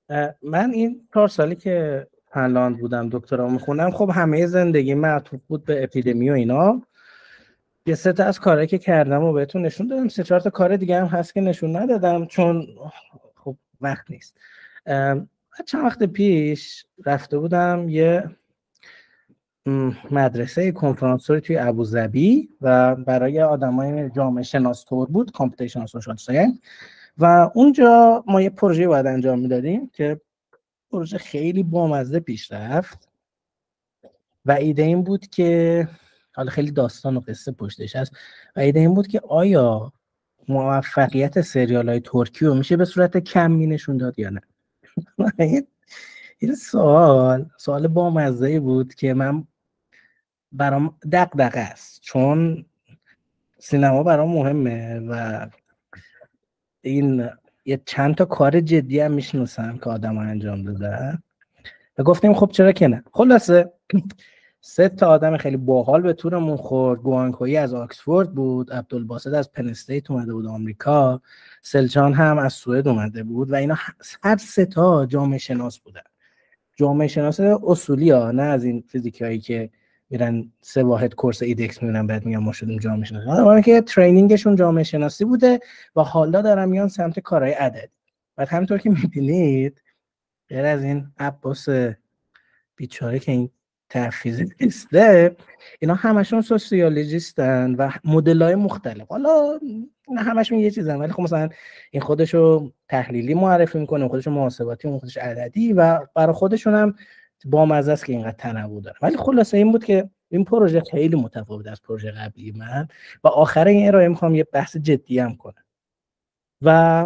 من این 4 سالی که فنلاند بودم دکترا میخونم، خب همه زندگی معطوف بود به اپیدمی و اینا. یه سه تا از کارهایی که کردم و بهتون نشون دادم، سه چهار تا کار دیگه هم هست که نشون ندادم چون خب وقت نیست. چند وقت پیش رفته بودم یه مدرسه کنفرانسوری توی ابوظبی و برای آدمای جامعه شناس تور بود، کامپیوتیشن سوشال ساینس. و اونجا ما یه پروژه باید انجام میدادیم که پروژه خیلی بامزه پیش رفت و ایده این بود که حالا خیلی داستان و قصه پشتش هست و ایده این بود که آیا موفقیت سریال های ترکی رو میشه به صورت کمی نشون داد یا نه. این سوال بامزه بود که من برام دغدغه است، چون سینما برام مهمه و این یه چند تا کار جدی هم میشناسم که آدم ها انجام دادن و گفتیم خب چرا که نه. خلاصه 3 تا آدم خیلی باحال به تورمون خورد. گوانکویی از آکسفورد بود، عبدالباسط از پن استیت اومده بود آمریکا، سلجان هم از سوئد اومده بود و اینا هر 3 تا جامعه شناس بودن. جامعه شناس اصولی ها، نه از این فیزیکایی که میرن 3 واحد کورس ایدکس میبینن بعد میگن ما شدیم جامعه شناسی. آدمایی که ترینینگشون جامعه شناسی بوده و حالا دارن میان سمت کارهای عددی. بعد همینطور که میبینید غیر از این عباس بیچاره که این تفیزیسته، اینا همشون سوسیولوژیستن و مدل‌های مختلف. حالا اینا همشون یه چیزن، ولی خب مثلا این خودشو تحلیلی معرفی میکنه، خودشو محاسباتی، اون خودش عددی و برای خودشون هم بامزه است که اینقدر تنوع داره. ولی خلاصه این بود که این پروژه خیلی متفاوت از پروژه قبلی من و آخر این ارائه میخوام یه بحث جدی هم کنم. و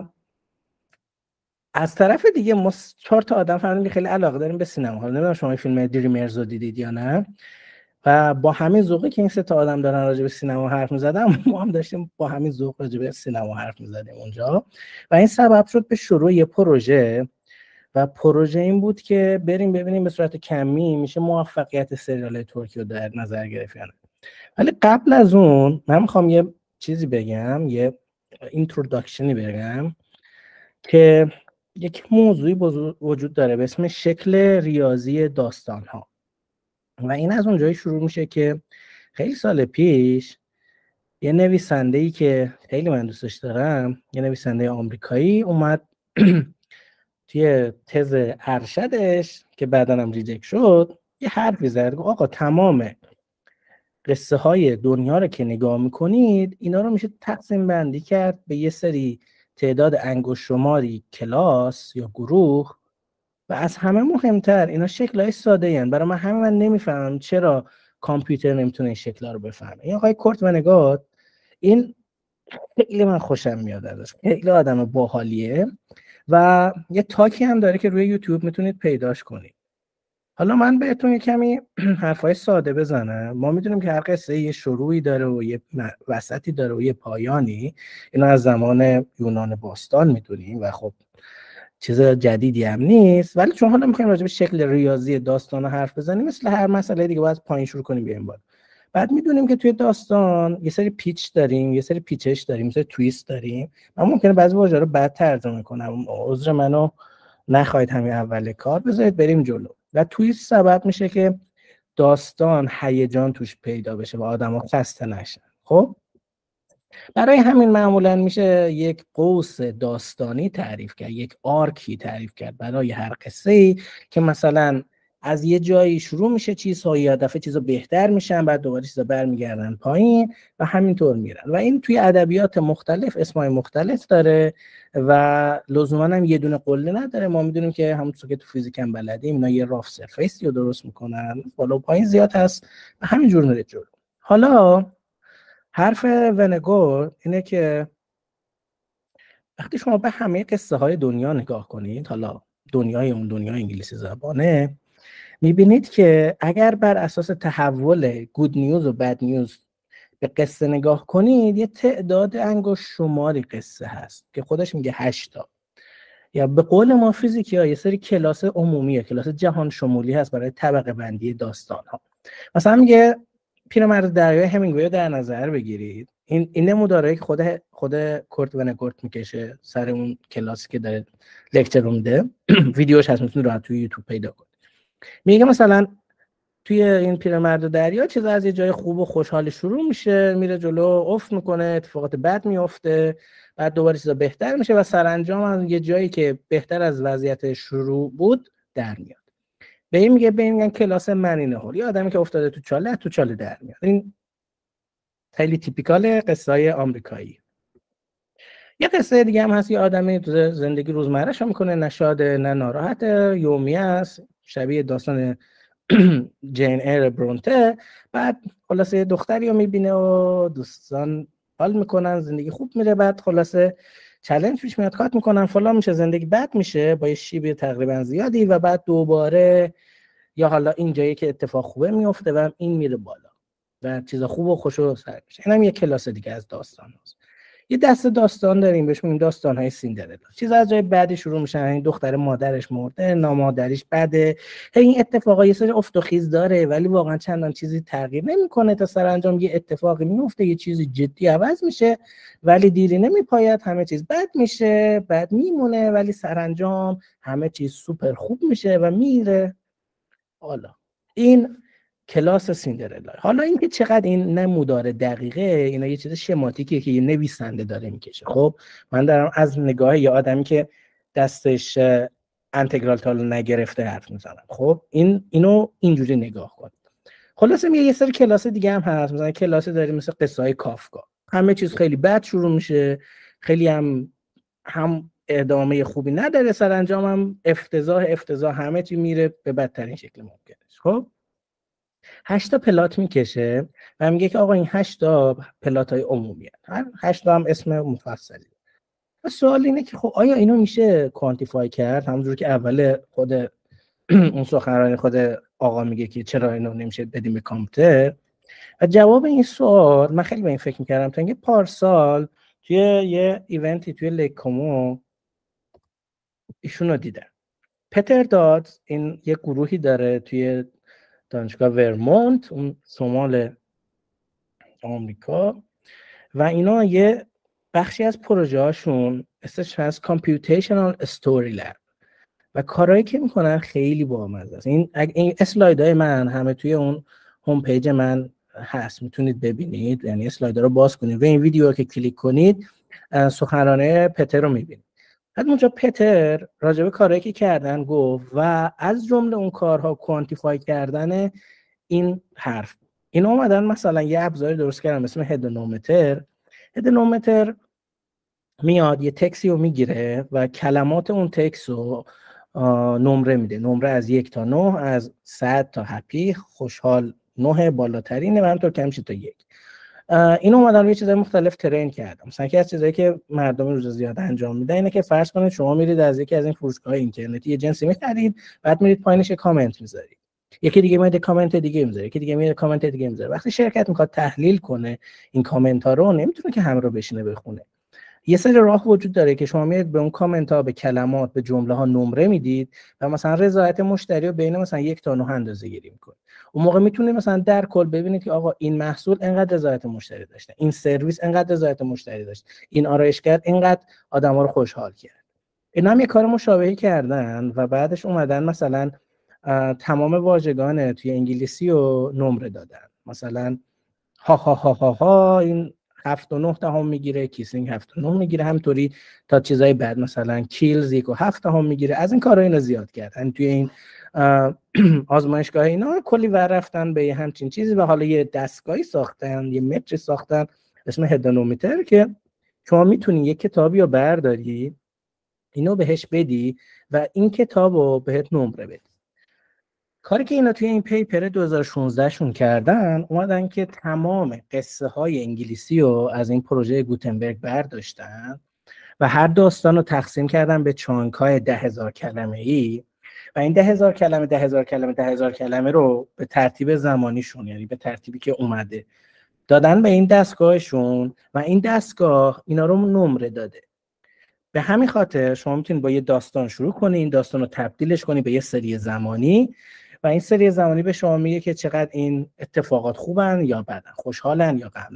از طرف دیگه ما 4 تا آدم فهمیدیم که خیلی علاقه داریم به سینما. حالا نمیدونم شما این فیلم دریمرز رو دیدید یا نه. و با همین ذوقی که این 3 تا آدم دارن راجع به سینما حرف می‌زدن، ما هم داشتیم با همین ذوق راجع به سینما حرف می‌زدیم اونجا. و این سبب شد به شروع یه پروژه و پروژه این بود که بریم ببینیم به صورت کمی میشه موفقیت سریال ترکی رو در نظر گرفت یا نه. ولی قبل از اون من میخوام یه چیزی بگم، یه اینتروداکشنی بگم که یک موضوعی وجود داره به اسم شکل ریاضی داستان ها. و این از اونجایی شروع میشه که خیلی سال پیش یه نویسنده‌ای که خیلی من دوستش دارم، یه نویسنده آمریکایی اومد توی تز ارشدش که بعداً هم ریجکت شد یه حرفی زد، گفت آقا تمام قصه های دنیا رو که نگاه میکنید اینا رو میشه تقسیم بندی کرد به یه سری تعداد انگشت شماری کلاس یا گروه و از همه مهمتر اینا شکل‌های ساده‌ای هستند. برای من نمیفهمم چرا کامپیوتر نمیتونه این شکل‌ها رو بفهمه. این آقای کورت ونگارد این خیلی من خوشم میاد ازش، خیلی آدم باحالیه و یه تاکی هم داره که روی یوتیوب میتونید پیداش کنید. حالا من بهتون یه کمی حرفای ساده بزنم. ما میدونیم که هر قصه یه شروعی داره و یه وسطی داره و یه پایانی. اینا از زمان یونان باستان میدونیم و خب چیز جدیدی هم نیست، ولی چون حالا میخوایم راجع به شکل ریاضی داستان حرف بزنیم مثل هر مسئله دیگه باید پایین شروع کنیم بیایم بالا. بعد میدونیم که توی داستان یه سری پیچ داریم، یه سری پیچش داریم، یه سری تویست داریم. من ممکنه بعضی واژه‌ها رو بد ترجمه کنم، عذر منو نخواهید همین اول کار، بذارید بریم جلو. و تویست سبب میشه که داستان هیجان توش پیدا بشه و آدما خسته نشن. خب برای همین معمولا میشه یک قوس داستانی تعریف کرد، یک آرکی تعریف کرد برای هر قصه ای که مثلا از یه جایی شروع میشه چیزها، یه دفعه چیزا بهتر میشن، بعد دوباره چیزا برمیگردن پایین و همینطور میرن. و این توی ادبیات مختلف اسمای مختلف داره و لزوما هم یه دونه قله نداره. ما میدونیم که همونطور که تو فیزیک هم بلدیم اینا یه راف سرفیس رو درست میکنن، بالا و پایین زیاد هست و همینجور میره جلو. حالا حرف ونگور اینه که وقتی شما به همه قصه های دنیا نگاه کنید، حالا دنیای اون دنیای انگلیسی زبانه، میبینید که اگر بر اساس تحول گود نیوز و بد نیوز به قصه نگاه کنید یه تعداد انگشت شماری قصه هست که خودش میگه 8 تا. یا به قول ما فیزیکی ها یه سری کلاس عمومیه، کلاس جهان شمولی هست برای طبقه بندی داستان ها. مثلا میگه پیرمرد دریای همینگوی رو در نظر بگیرید. این نموداره که خود کورت ونگورت میکشه سر اون کلاسی که داره لکچر میده. ویدیوش هست، میتونید راحت توی یوتیوب پیدا کنید. میگه مثلا توی این پیرمرد دریا چیز از یه جای خوب و خوشحال شروع میشه، میره جلو، افت میکنه، اتفاقات بد میفته، بعد دوباره چیزا بهتر میشه و سرانجام از یه جایی که بهتر از وضعیت شروع بود در میاد. به این میگن کلاس منینه هول، یه آدمی که افتاده تو چاله در میاد. این خیلی تیپیکال قصه‌های آمریکایی. یه قصه دیگه هم هست، یه آدمی تو زندگی روزمره‌اش میکنه، نشاده نه ناراحته، یومیه است، شبیه داستان جین ایر برونته. بعد خلاصه دختری رو میبینه و دوستان حال میکنن، زندگی خوب میره. بعد خلاصه چالش پیش میاد، کات میکنن، فلان میشه، زندگی بد میشه با یه شیب تقریبا زیادی و بعد دوباره یا حالا این جایی که اتفاق خوبه میفته و این میره بالا و چیزا خوب و خوشو سر میشه. اینم یه کلاس دیگه از داستان هست. یه دسته داستان داریم بهش میگیم داستان‌های سیندرلا. چیز از جای بعدی شروع میشن، این دختر مادرش مرده، نامادریش بده، این اتفاقا یه سری افت و خیز داره ولی واقعا چندان چیزی تغییر نمیکنه تا سرانجام یه اتفاقی میفته، یه چیزی جدی عوض میشه ولی دیری نمیپاید، همه چیز بد میشه، بد میمونه ولی سرانجام همه چیز سوپر خوب میشه و میره. حالا این کلاس سیندرلا. حالا اینکه چقدر این نمودار دقیقه، اینا یه چیز شماتیکیه که یه نویسنده داره میکشه. خب من دارم از نگاه یه آدمی که دستش انتگرال تال نگرفته حرف میزنم. خب اینو اینجوری نگاه کن. خلاصه یه سری کلاس دیگه هم هست، مثلا کلاس داریم مثل قصه های کافکا، همه چیز خیلی بد شروع میشه، خیلی هم ادامه خوبی نداره، سرانجام هم افتضاح همه چی میره به بدترین شکل ممکنش. خب 8 تا پلات میکشه و میگه که آقا این 8 تا پلات های عمومی هست، هر 8 تا هم اسم مفصلی. و سوال اینه که خب آیا اینو میشه کوانتیفای کرد؟ همونجور که اول خود اون سخنرانی خود آقا میگه که چرا اینو نمیشه بدیم به کامپیوتر. و جواب این سوال من خیلی به این فکر میکردم تا اینکه پارسال توی یه ایونتی توی لیک کومو ایشون رو دیدم. پتر دادز، این یه گروهی داره توی دانشگاه ورمونت، اون شمال آمریکا، و اینا یه بخشی از پروژه هاشون اسمش هست کامپیوتیشنال استوری لب و کارهایی که میکنن خیلی بامزه است. این اسلایدهای من همه توی اون هوم پیج من هست، میتونید ببینید، یعنی اسلایدها رو باز کنید و این ویدیو رو که کلیک کنید سخنرانی پتر رو میبینید. بعد اونجا پتر راجبه کارهایی که کردن گفت و از جمله اون کارها کوانتیفای کردن این حرف. این اومدن مثلا یه ابزاری درست کردن اسم هدنومتر میاد یه تکسی رو میگیره و کلمات اون تکس رو نمره میده، نمره از 1 تا 9، از 100 تا هپی، خوشحال 9 بالاترینه و همینطور که میشه تا 1. این اومدن یه چیزای مختلف ترین کردم. مثلا یکی از چیزایی که مردم روز زیاد انجام میدن اینه که فرض کنید شما میرید از یکی از این فروشگاه‌های اینترنتی یه جنسی می‌خرید، بعد میرید پایینش کامنت میذارید، یکی دیگه میاد کامنت دیگه میذاره، یکی دیگه میاد کامنت دیگه میذاره. وقتی شرکت میخواد تحلیل کنه این کامنت ها رو، نمیتونه که همه رو بشینه بخونه. یه سری راه وجود داره که شما میاد به اون کامنت ها، به کلمات، به جمله ها نمره میدید و مثلا رضایت مشتری رو بین مثلا 1 تا 9 اندازه‌گیری میکنید. اون موقع میتونید مثلا در کل ببینید که آقا این محصول اینقدر رضایت مشتری داشته، این سرویس اینقدر رضایت مشتری داشت، این آرایشگر اینقدر آدما رو خوشحال کرد. اینا هم یه کار مشابهی کردن و بعدش اومدن مثلا تمام واژگان توی انگلیسی رو نمره دادن. مثلا ها ها ها ها ها این 7.9 میگیره، کیسینگ 7.9 میگیره، همطوری تا چیزای بعد مثلا کیلز 1.7 میگیره. از این کارا اینا زیاد کردن توی این آزمایشگاه. اینا کلی ور رفتن به همچین چیزی و حالا یه دستگاهی ساختن، یه متری ساختن اسم هدنومتر که شما میتونی یه کتابی رو برداری، اینو بهش بدی و این کتابو بهت نمره بدی. کاری که اینا توی این پیپر 2016 شون کردن، اومدن که تمام قصه های انگلیسی رو از این پروژه گوتنبرگ برداشتن و هر داستان رو تقسیم کردن به چانک های 10,000 کلمه‌ای و این 10,000 کلمه 10,000 کلمه 10,000 کلمه رو به ترتیب زمانیشون، یعنی به ترتیبی که اومده، دادن به این دستگاهشون و این دستگاه اینا رو نمره داده. به همین خاطر شما میتونید با یه داستان شروع کنید، این داستان رو تبدیلش کنید به یه سری زمانی و این سری زمانی به شما میگه که چقدر این اتفاقات خوبن یا بدن، خوشحالن یا غمناکن.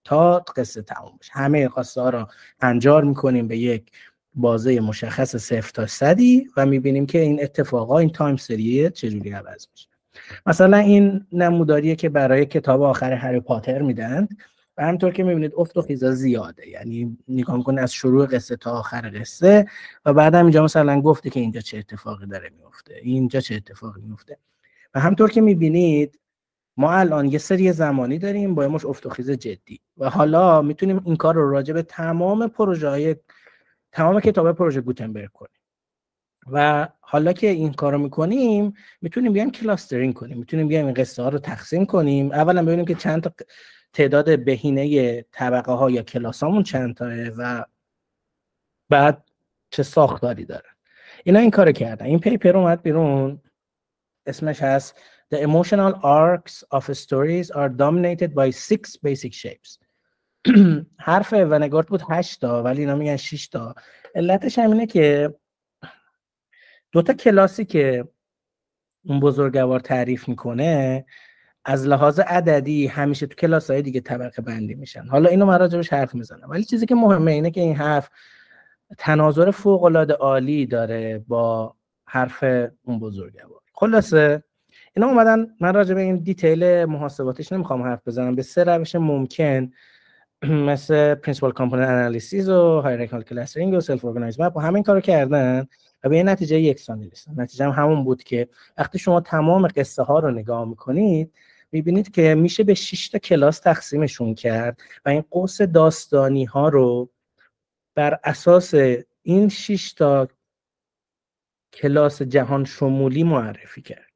تا قصه تموم بشه. همه خواسته ها رو هنجار میکنیم به یک بازه مشخص 0 تا 100 و میبینیم که این اتفاقا، این تایم سری چجوری عوض میشه. مثلا این نموداریه که برای کتاب آخر هری پاتر میدن و همونطور که میبینید افت و خیزا زیاده، یعنی نگاه میکنه از شروع قصه تا آخر قصه و بعد هم اینجا مثلا گفته که اینجا چه اتفاقی داره میفته، اینجا چه اتفاقی میفته. و همونطور که میبینید ما الان یه سری زمانی داریم با یه مش افت و خیز جدی و حالا میتونیم این کار رو راجع به تمام کتاب پروژه گوتنبرگ کنیم. و حالا که این کارو میکنیم میتونیم بیایم کلاسترینگ کنیم، میتونیم بیایم این قصه ها رو تقسیم کنیم. اولا ببینیم که چند تا تعداد بهینه طبقه ها یا کلاسامون چند تاه و بعد چه ساختاری داره. اینا این کارو کردن. این پیپر اومد بیرون، اسمش هست The emotional arcs of stories are dominated by 6 basic shapes. حرف ونگارد بود 8 تا ولی اینا میگن 6 تا. علتش همینه که دوتا کلاسی که اون بزرگوار تعریف میکنه از لحاظ عددی همیشه تو کلاس‌های دیگه طبقه بندی میشن. حالا اینو من راجبش حرف میزنم، ولی چیزی که مهمه اینه که این حرف تناظر فوق‌العاده عالی داره با حرف اون بزرگوار. خلاصه اینا اومدن، من راجب این دیتیل محاسباتش نمیخوام حرف بزنم، به 3 روش ممکن مثل Principal Component Analysis و Hierarchical Clustering و Self Organized Map و همین کارو کردن و به این نتیجه یکسانی رسیدن. نتیجه همون بود که وقتی شما تمام قصه ها رو نگاه میکنید میبینید که میشه به 6 تا کلاس تقسیمشون کرد و این قوس داستانی ها رو بر اساس این 6 تا کلاس جهان شمولی معرفی کرد.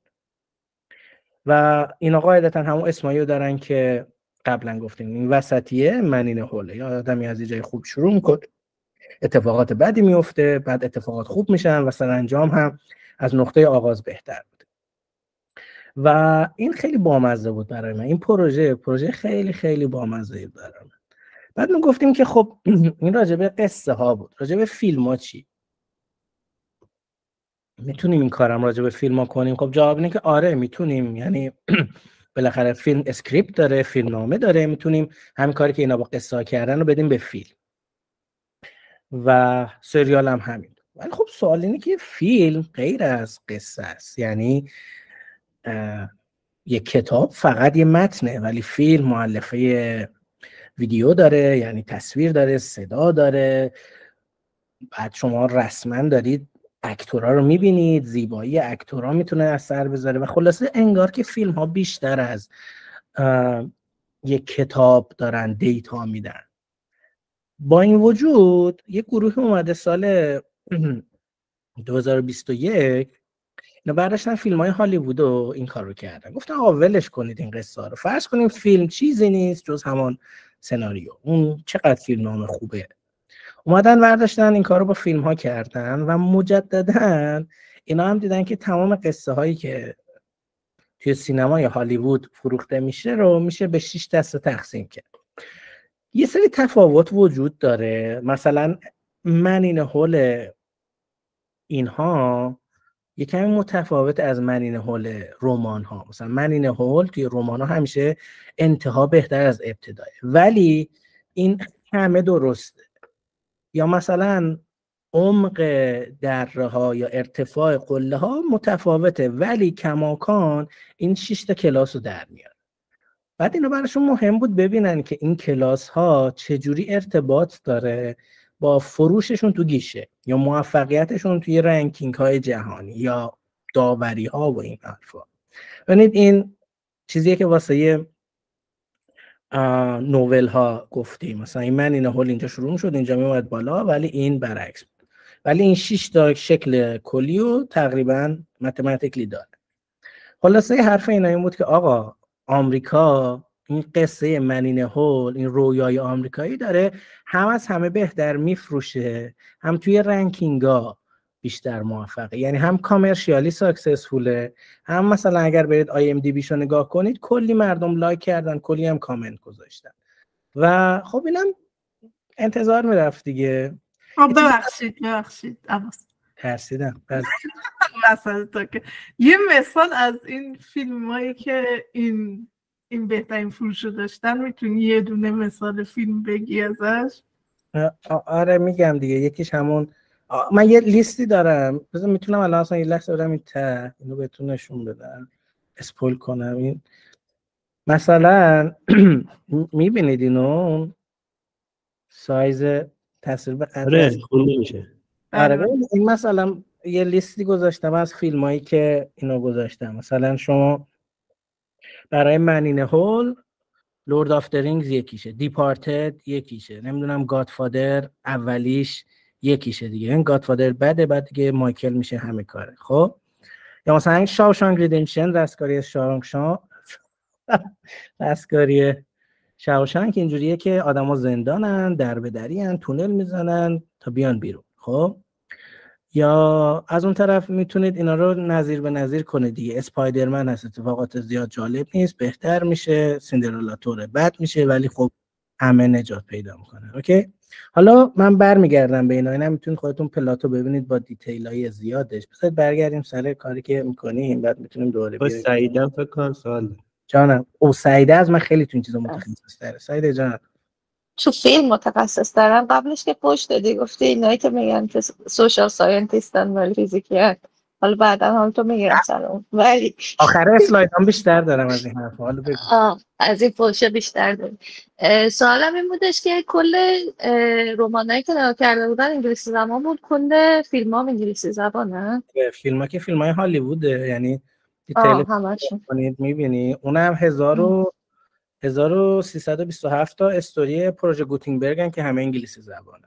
و اینا قاعدتا همون اسمایی رو دارن که قبلا گفتیم. این وسطیه منین هوله، یا آدمی از جای خوب شروع میکنه اتفاقات بدی میفته، بعد اتفاقات خوب میشن و سرانجام هم از نقطه آغاز بهتر بود. و این خیلی بامزه بود برای من. این پروژه خیلی خیلی بامزه بود برای من. بعد ما گفتیم که خب این راجبه قصه ها بود، راجبه فیلم ها چی؟ میتونیم این کارم راجبه فیلم ها کنیم؟ خب جواب اینه که آره میتونیم. یعنی بالاخره فیلم اسکریپت داره، فیلم نامه داره، میتونیم همین کاری که اینا با قصه ها کردن رو بدیم به فیلم و سریال هم همین. ولی خب سوال اینه که فیلم غیر از قصه است. یعنی یک کتاب فقط یه متنه ولی فیلم مؤلفه ویدیو داره، یعنی تصویر داره، صدا داره، بعد شما رسما دارید اکتورا رو میبینید، زیبایی اکتورا میتونه اثر بذاره و خلاصه انگار که فیلم ها بیشتر از یک کتاب دارن دیتا میدن. با این وجود یک گروه اومده سال 2021 اینا برداشتن فیلم های هالیوود و این کار رو کردن. گفتن آقا ولش کنید این قصه ها رو، فرض کنیم فیلم چیزی نیست جز همان سناریو، اون چقدر فیلم نامه خوبه. اومدن برداشتن این کار رو با فیلم ها کردن و مجددا اینا هم دیدن که تمام قصه هایی که توی سینمای هالیوود فروخته میشه رو میشه به 6 دسته تقسیم کرد. یه سری تفاوت وجود داره. مثلا منین هول اینها یه کمی متفاوت از منین هول رمان ها. مثلا منین هول توی رمان ها همیشه انتها بهتر از ابتدای، ولی این همه درسته. یا مثلا عمق دره ها یا ارتفاع قله ها متفاوته ولی کماکان این 6 تا کلاس رو در میاره. بعد اینو براشون مهم بود ببینن که این کلاس ها چجوری ارتباط داره با فروششون تو گیشه یا موفقیتشون توی رنکینگ های جهانی یا داوری ها و این حرفا. ببینید این چیزیه که واسه نوول ها گفتیم. مثلا این منین هول اینجا شروع شد، اینجا میومد بالا، ولی این برعکس بود. ولی این 6 تا شکل کلیو تقریبا متماتیکلی داره. خلاصه حرف اینا این بود که آقا آمریکا این قصه منین هول، این رویای آمریکایی داره هم از همه بهتر میفروشه، هم توی رنکینگا بیشتر موفقه. یعنی هم کامرشیالی ساکسسفوله، هم مثلا اگر برید آی ام دی بیشو نگاه کنید کلی مردم لایک کردن، کلی هم کامنت گذاشتن و خب اینم انتظار میرفت دیگه. ببخشید عباس ترسیدم. مثلا تا که یه مثال از این فیلم هایی که این این بهترین فروش رو داشتن، میتونی یه دونه مثال فیلم بگی ازش؟ آره میگم دیگه، یکیش همون من یه لیستی دارم، بذار میتونم الان اصلا یه لحظه بدم اینو بهتون نشون بدم، اسپول کنم. این مثلا میبینید اینو، اون سایز تصویر به قطعه است. خونده میشه. آره ببین این مثلا یه لیستی گذاشتم از فیلم هایی که اینو گذاشتم. مثلا شما برای منین هول لورد آف د رینگز یکیشه، دیپارتد یکیشه، نمیدونم گادفادر اولیش یکیشه دیگه. این گادفادر بده، بعد دیگه مایکل میشه همه کاره. خب یا مثلا شاوشانک ریدمپشن، دستکاری دستکاری شاوشانک اینجوریه که آدما زندانن، در به درین، تونل میزنن تا بیان بیرون. خب یا از اون طرف میتونید اینا رو نظیر به نظیر کنید دیگه. اسپایدرمن هست، اتفاقات زیاد جالب نیست، بهتر میشه، سیندرلا توره بد میشه، ولی خب همه نجات پیدا میکنن. اوکی، حالا من برمیگردم به اینا میتونید خودتون پلاتو ببینید با دیتیلای زیادش. بذارید برگردیم سر کاری که میکنیم، بعد میتونیم دوباره بیاریم. سعیدم فکر کنم سوال جانم. او سعیده از من خیلی تو این چیزا متخصص تره. سعیده جان تو فیلم متخصص دارم. قبلش که پشت دادی گفتی اینایی که میگن که سوشال ساینتیستن ولی فیزیکیان، حالا بعدا هم تو میگیرم سرم، ولی آخره اسلاید هم بیشتر دارم از این حرف. حالا بگو. از این پوشه بیشتر داریم. سوالم این بودش که کل رمانایی که نگاه کرده بودن انگلیسی زبان بود، کل فیلم ها انگلیسی زبانه؟ فیلم ها که فیلم های هالیووده، یعنی دیتیل همشون میبینی. اونم 1327 تا استوری پروژه گوتینبرگن که همه انگلیسی زبانن.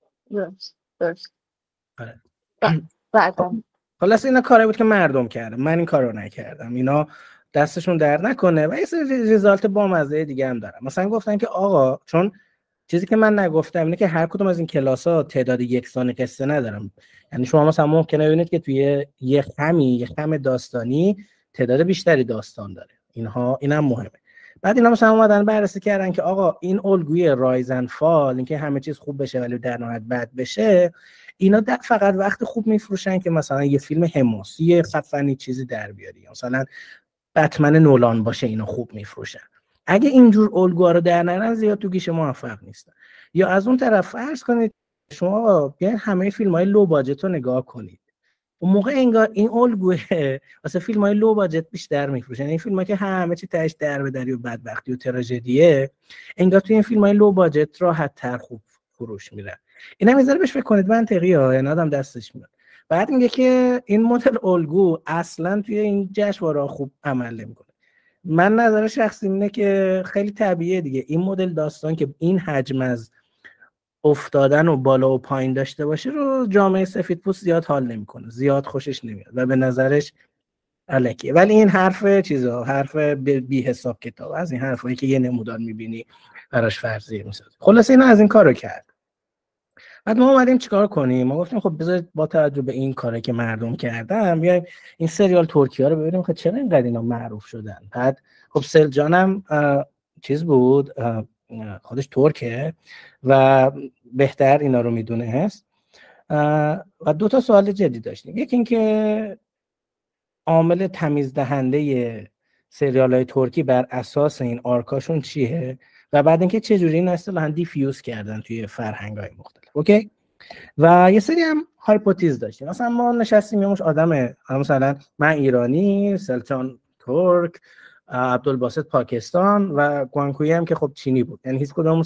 درست. آره. بعدم خلاص اینا کاری بود که مردم کردن، من این کارو نکردم. اینا دستشون در نکنه. و یه سری ریزالت بامزه دیگه هم دارم. مثلا گفتن که آقا، چون چیزی که من نگفتم اینه که هر کدوم از این کلاس‌ها تعداد یکسان قصه ندارم. یعنی شما مثلا ممکنه ببینید که توی یه خم داستانی تعداد بیشتری داستان داره. اینم مهمه. بعد اینا مثلا اومدن بررسی کردن که آقا این الگوی رایزن فال، اینکه همه چیز خوب بشه ولی در نهایت بد بشه، اینا فقط وقت خوب میفروشن که مثلا یه فیلم حماسی خفنی چیزی در بیاری، مثلا بتمن نولان باشه، اینا خوب میفروشن. اگه اینجور الگوها رو در نیارن زیاد تو گیشه موفق نیستن. یا از اون طرف فرض کنید شما بیاین همه فیلم‌های لو باجت رو نگاه کنید، اون موقع انگار این الگوه واسه فیلم‌های لو باجت بیشتر میفروشن. این فیلم‌ها که همه چی تهش دربدری و بدبختی و تراژدیه، انگار توی این فیلم‌های لو باجت راحت‌تر خوب فروش میره. اینا میذاره بهش فکر کنید، منطقیه، یعنی آدم دستش میاد. بعد میگه که این مدل الگو اصلا توی این جشنواره‌ها خوب عمل نمی‌کنه. من نظر شخصی اینه که خیلی طبیعیه دیگه، این مدل داستان که این حجم از افتادن و بالا و پایین داشته باشه رو جامعه سفیدپوست زیاد حال نمیکنه، زیاد خوشش نمیاد و به نظرش الکیه. ولی این حرف بی حساب کتاب، از این حرفایی که یه نمودار میبینی براش فرضیه میسازه. خلاص اینا از این کارو کرد. بعد ما اومدیم چیکار کنیم؟ ما گفتیم خب بذارید با توجه به این کاری که مردم کردن بیایم این سریال ترکیه رو ببینیم که چرا اینقدر اینا معروف شدن. بعد خب سلجانم چیز بود، خودش ترکه و بهتر اینا رو میدونه هست. و 2 تا سوال جدی داشتیم. یکی این که عامل تمیز دهنده سریال های ترکی بر اساس این آرکاشون چیه، و بعد اینکه چجوری این اصطلاحاً دیفیوز کردن توی فرهنگ های مختلف. اوکی. و یه سری هم هایپوتز داشتیم. مثلا ما نشستیم یه مش آدم، مثلا من ایرانی، سلطان ترک، عبدالباسط پاکستان و گوانکویی هم که خب چینی بود، یعنی هیچ کدوم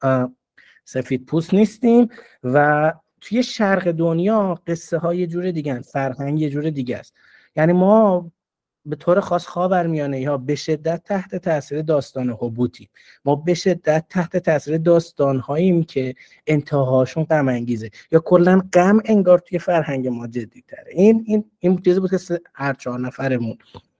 سفید پوست نیستیم. و توی شرق دنیا قصه های یه جور دیگه، فرهنگ یه جور دیگه است. یعنی ما به طور خاص خاورمیانه‌ای ها به شدت تحت تاثیر داستان هبوطی، ما به شدت تحت تاثیر داستان‌هاییم که انتهاشون غم انگیزه، یا کلا غم انگار توی فرهنگ ما جدی‌تره. این چیزی بود که هر 4 نفرمون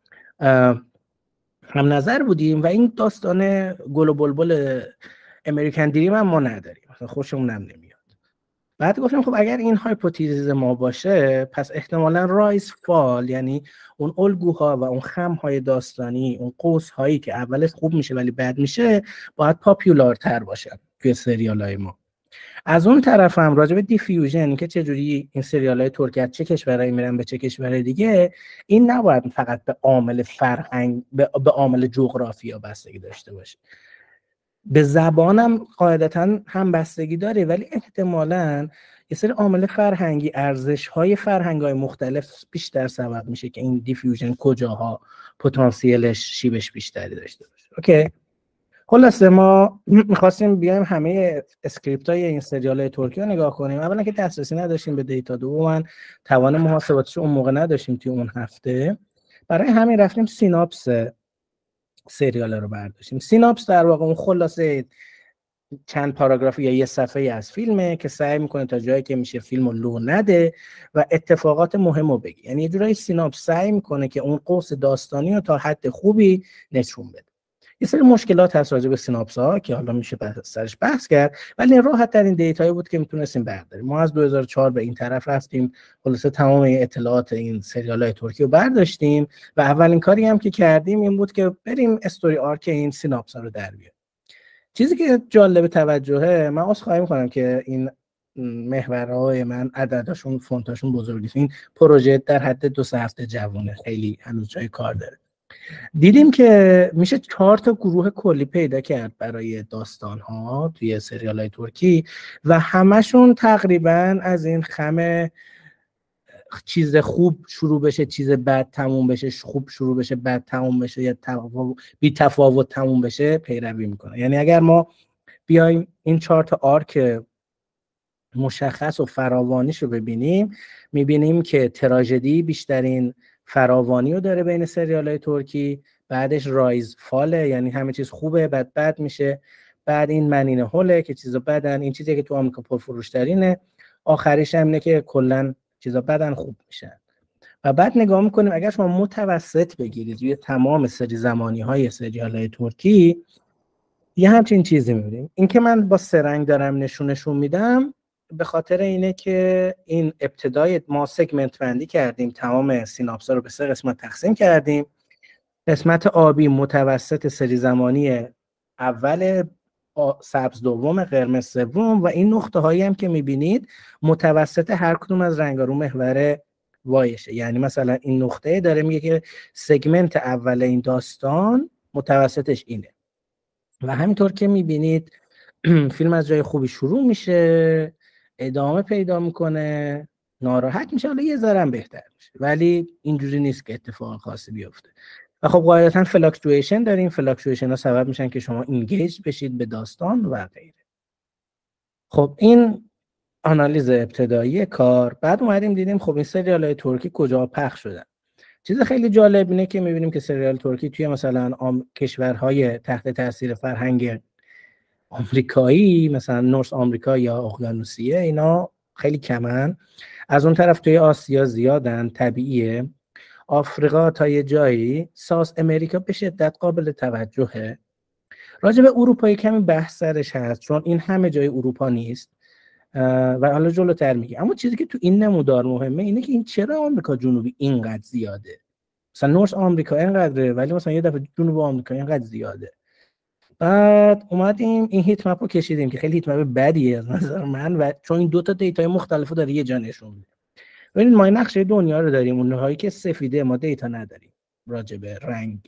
هم نظر بودیم. و این داستان گل و بلبل امریکن دریم هم ما نداریم، مثلا خوشمون هم نمیاد. بعد گفتم خب اگر این هایپوتزیس ما باشه، پس احتمالاً رایز فال، یعنی اون الگوها و اون خم‌های داستانی، اون قوس‌هایی که اولش خوب میشه ولی بد میشه، باید پاپولارتر باشه توی سریال‌های ما. از اون طرف هم راجع به دیفیوژن که چجوری این سریال‌های ترکی از چه کشورایی میرن به چه کشورهای دیگه، این نباید فقط به عامل فرهنگ به عامل جغرافیا بستگی داشته باشه. به زبانم قاعدتاً هم بستگی داره، ولی احتمالاً یه سری عامل فرهنگی، ارزش‌های فرهنگ‌های مختلف بیشتر سبب میشه که این دیفیوژن کجاها پتانسیلش شیبش بیشتری داشته باشه. اوکی. خلاصه ما می‌خواستیم بیایم همه اسکریپت‌های این سریال‌های ترکی رو نگاه کنیم. اولا که دسترسی نداشتیم به دیتا، دوما توان محاسباتش اون موقع نداشتیم توی اون هفته. برای همین رفتیم سیناپس سریال رو برداشتیم. سیناپس در واقع اون خلاصه چند پاراگراف یا یه صفحه از فیلمه که سعی میکنه تا جایی که میشه فیلمو لو نده و اتفاقات مهم رو بگی. یعنی یه جورایی سیناپس سعی میکنه که اون قوس داستانی رو تا حد خوبی نشون بده. یه سری مشکلات هست راجع به سیناپس ها که حالا میشه سرش بحث کرد، ولی راحت ترین دیتایی بود که میتونستیم برداریم. ما از 2004 به این طرف رفتیم، خلاصه تمام اطلاعات این سریال های ترکی رو برداشتیم و اولین کاری هم که کردیم این بود که بریم استوری آرک این سیناپس ها رو در بیاریم. چیزی که جالب توجهه، من عذرخواهی میکنم که این محورهای من عددشون فونتاشون بزرگه، این پروژه در حد 2-3 هفته جوونه، خیلی هنوز جای کار داره. دیدیم که میشه 4 تا گروه کلی پیدا کرد برای داستان ها توی سریال های ترکی و همشون تقریبا از این خم چیز خوب شروع بشه چیز بد تموم بشه، خوب شروع بشه بد تموم بشه، یا بی تفاوت تموم بشه پیروی میکنه. یعنی اگر ما بیایم این 4 تا آرک مشخص و فراوانیش رو ببینیم، میبینیم که تراژدی بیشترین فراوانی رو داره بین سریال های ترکی، بعدش رایز فاله، یعنی همه چیز خوبه بعد بد میشه، بعد این منین هوله که چیزا بدن، این چیزی که تو آمریکا پرفروش‌ترینه، آخریش هم اینه که کلا چیزا بدن خوب میشن. و بعد نگاه میکنیم اگر شما متوسط بگیرید روی تمام سری زمانی های سریال های ترکی یه همچین چیزی میبینیم. این که من با سرنگ دارم نشون میدم به خاطر اینه که این ابتدای ما سگمنت بندی کردیم، تمام سیناپسا رو به 3 قسمت تقسیم کردیم. قسمت آبی متوسط سری زمانی اول، سبز دوم، قرمز سوم، و این نقطه هایی هم که میبینید متوسط هر کدوم از رنگا رو محور وایشه. یعنی مثلا این نقطه داره میگه که سگمنت اول این داستان متوسطش اینه و همینطور که میبینید فیلم از جای خوبی شروع میشه، ادامه پیدا میکنه، ناراحت میشه، حالا یه ذره بهتر میشه، ولی اینجوری نیست که اتفاق خاصی بیفته. و خب قاعدتا فلاکچویشن داریم، فلاکچویشن ها سبب میشن که شما اینگیج بشید به داستان و غیره. خب این آنالیز ابتدایی کار. بعد اومدیم دیدیم خب این سریال های ترکی کجا پخش شدن. چیز خیلی جالب اینه که میبینیم که سریال ترکی توی مثلا کشورهای تحت تاثیر فرهنگ آمریکایی، مثلا نورس آمریکا یا اقیانوسیه، اینا خیلی کمن. از اون طرف توی آسیا زیادن، طبیعیه. آفریقا تا یه جایی، ساوث امریکا به شدت قابل توجهه. راجع به اروپا کمی بحث سرش هست چون این همه جای اروپا نیست و حالا جلوتر میگه. اما چیزی که تو این نمودار مهمه اینه که این چرا آمریکا جنوبی اینقدر زیاده. مثلا نورس آمریکا اینقدره ولی مثلا یه دفعه جنوب آمریکا اینقدر زیاده. بعد اومدیم این هیت مپ رو کشیدیم که خیلی هیت مپ بدیه از نظر من، و چون این 2 تا دیتای مختلفو داره یه جا نشون میده. ببینید ما این نقشه دنیا رو داریم، اونهایی که سفیده ما دیتا نداریم. راجع به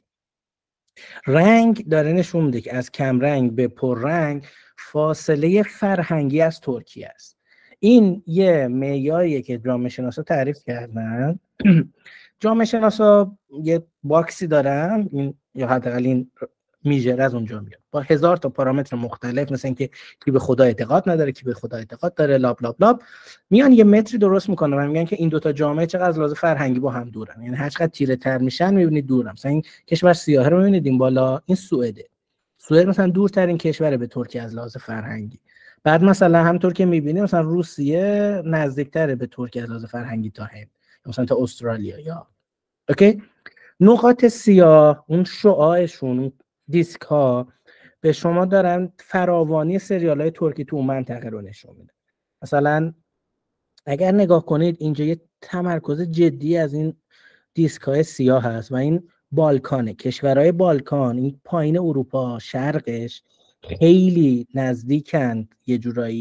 رنگ داره نشون میده که از کم رنگ به پر رنگ فاصله فرهنگی از ترکیه است. این یه معیاریه که جامعه شناسا تعریف کردن. جامعه شناسا یه باکسی دارن، این یا حداقل این میجر از اونجا میاد با 1000 تا پارامتر مختلف، مثلا اینکه کی به خدا اعتقاد نداره، کی به خدا اعتقاد داره، لاب لاب لاب، میان یه متری درست میکنن و میگن که این 2 تا جامعه چقدر از لحاظ فرهنگی با هم دورن. یعنی هر چقدر تیره تر میشن میبینید دورن. مثلا این کشور سیاه رو میبینید این بالا، این سوئده. سوئد مثلا دورترین کشور به ترکیه از لحاظ فرهنگی. بعد مثلا همونطور که میبینید مثلا روسیه نزدیکتره به ترکیه از لحاظ فرهنگی تا هند، مثلا تا استرالیا. یا اوکی، نقاط سیاه اون شعاعشون، دیسک ها به شما دارن فراوانی سریال های ترکی تو اون منطقه رو نشون میده. مثلا اگر نگاه کنید اینجا یه تمرکز جدی از این دیسک های سیاه هست و این بالکانه، کشورهای بالکان، این پایین اروپا، شرقش خیلی نزدیکند یه جورایی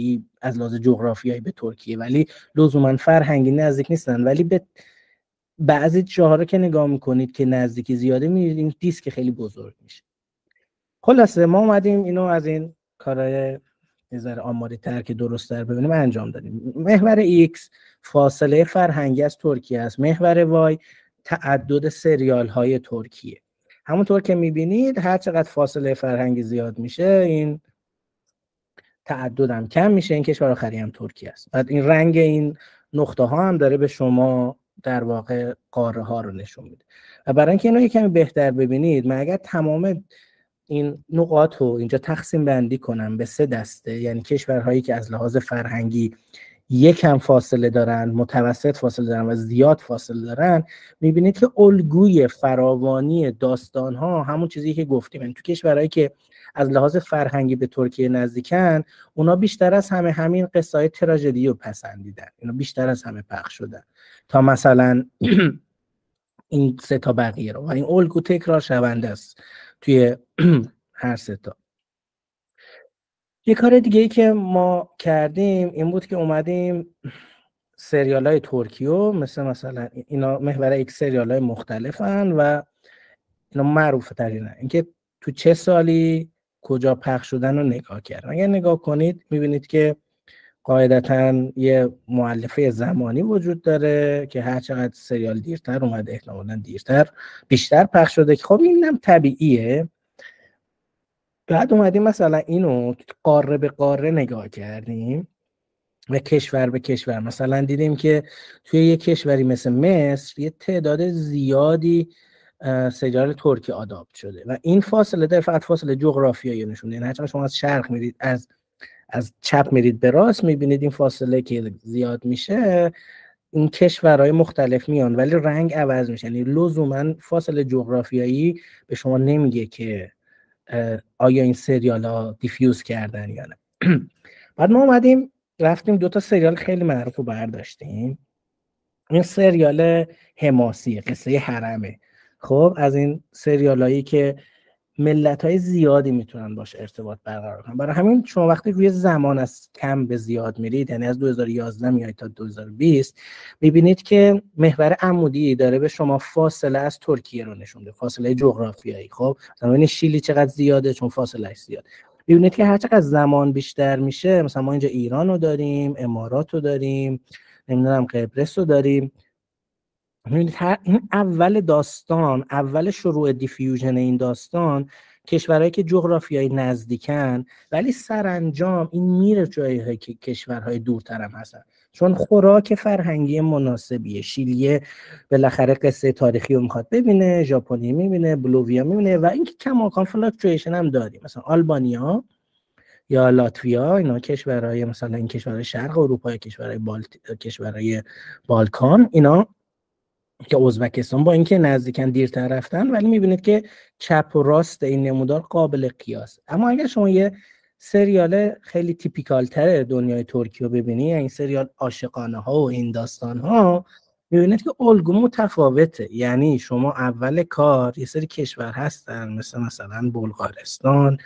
از لحاظ جغرافیایی به ترکیه، ولی لزوما فرهنگی نزدیک نیستن. ولی به بعضی جاها رو که نگاه میکنید که نزدیکی زیاده، میبینید این دیسک خیلی بزرگ میشه. خلاصه ما اومدیم اینو از این کارهای یه ذره آماری تر که درست تر ببینیم انجام دادیم. محور X فاصله فرهنگی از ترکیه است، محور Y تعدد سریال های ترکیه. همونطور که میبینید هر چقدر فاصله فرهنگی زیاد میشه این تعدد هم کم میشه. این کشور آخری هم ترکیه است. بعد این رنگ این نقطه ها هم داره به شما در واقع قاره ها رو نشون میده. و برای اینکه اینو یکمی بهتر ببینید، من اگر تمام این نقاط رو اینجا تقسیم بندی کنم به 3 دسته، یعنی کشورهایی که از لحاظ فرهنگی یکم فاصله دارن، متوسط فاصله دارن و زیاد فاصله دارن، میبینید که الگوی فراوانی داستان ها همون چیزی که گفتیم. یعنی تو کشورهایی که از لحاظ فرهنگی به ترکیه نزدیکن، اونا بیشتر از همه همین قصه های تراژدی رو پسندیدن، اونا بیشتر از همه پخش شدن تا مثلا این 3 تا بقیه رو. و این الگو تکرار شونده است توی هر 3 تا. یه کار دیگه ای که ما کردیم این بود که اومدیم سریال های ترکیو مثلا اینا محور یک سریال های مختلفن و اینا معروفه ترینن، اینکه تو چه سالی کجا پخش شدن رو نگاه کردن. اگر نگاه کنید میبینید که قاعدتاً یه مؤلفه زمانی وجود داره که هر چقدر سریال دیرتر اومده احتمالاً بیشتر پخش شده، که خب اینم طبیعیه. بعد اومدیم مثلا اینو قاره به قاره نگاه کردیم و کشور به کشور. مثلا دیدیم که توی یه کشوری مثل مصر یه تعداد زیادی سریال ترکی آداپت شده و این فاصله در فقط فاصله جغرافیایی نشون میده. هرچند شما از شرق میرید از چپ میرید به راست، میبینید این فاصله که زیاد میشه این کشورهای مختلف میان ولی رنگ عوض میشه. یعنی لزوما فاصله جغرافیایی به شما نمیگه که آیا این سریال ها دیفیوز کردن یا نه. بعد ما اومدیم رفتیم 2 تا سریال خیلی معروف رو برداشتیم. این سریال حماسی، قصه حرمه. خب از این سریال هایی که ملت های زیادی میتونن باش ارتباط برقرار کنن. برای همین شما وقتی روی زمان از کم به زیاد میرید، یعنی از 2011 میایید تا 2020، میبینید که محور عمودی داره به شما فاصله از ترکیه رو نشون میده، فاصله جغرافیایی. خب مثلا شیلی چقدر زیاده چون فاصلهش زیاد. میبینید که هر چقدر زمان بیشتر میشه، مثلا ما اینجا ایران رو داریم، امارات رو داریم، نمیدونم قبرس رو داریم. این اول داستان، اول شروع دیفیوژن این داستان، کشورهایی که جغرافیایی نزدیکن ولی سرانجام این میره جایی که کشورهای دورتر هم هستن، چون خوراک فرهنگی مناسبیه. شیلیه بالاخره قصه تاریخی رو میخواد ببینه، ژاپنی میبینه، بولوویا میبینه و اینکه کماکان فلاکچویشن هم داریم. مثلا آلبانیا یا لاتویا، اینا کشورهای مثلا این کشورهای شرق اروپا، کشورهای بالکان، اینا که ازبکستان با اینکه نزدیکن دیرتر رفتن ولی میبینید که چپ و راست این نمودار قابل قیاس. اما اگر شما یه سریال خیلی تیپیکال تر دنیای ترکیه رو ببینید، این سریال عاشقانه ها و این داستان ها، میبینید که الگو متفاوته. یعنی شما اول کار یه سری کشور هستن مثلا بلغارستان،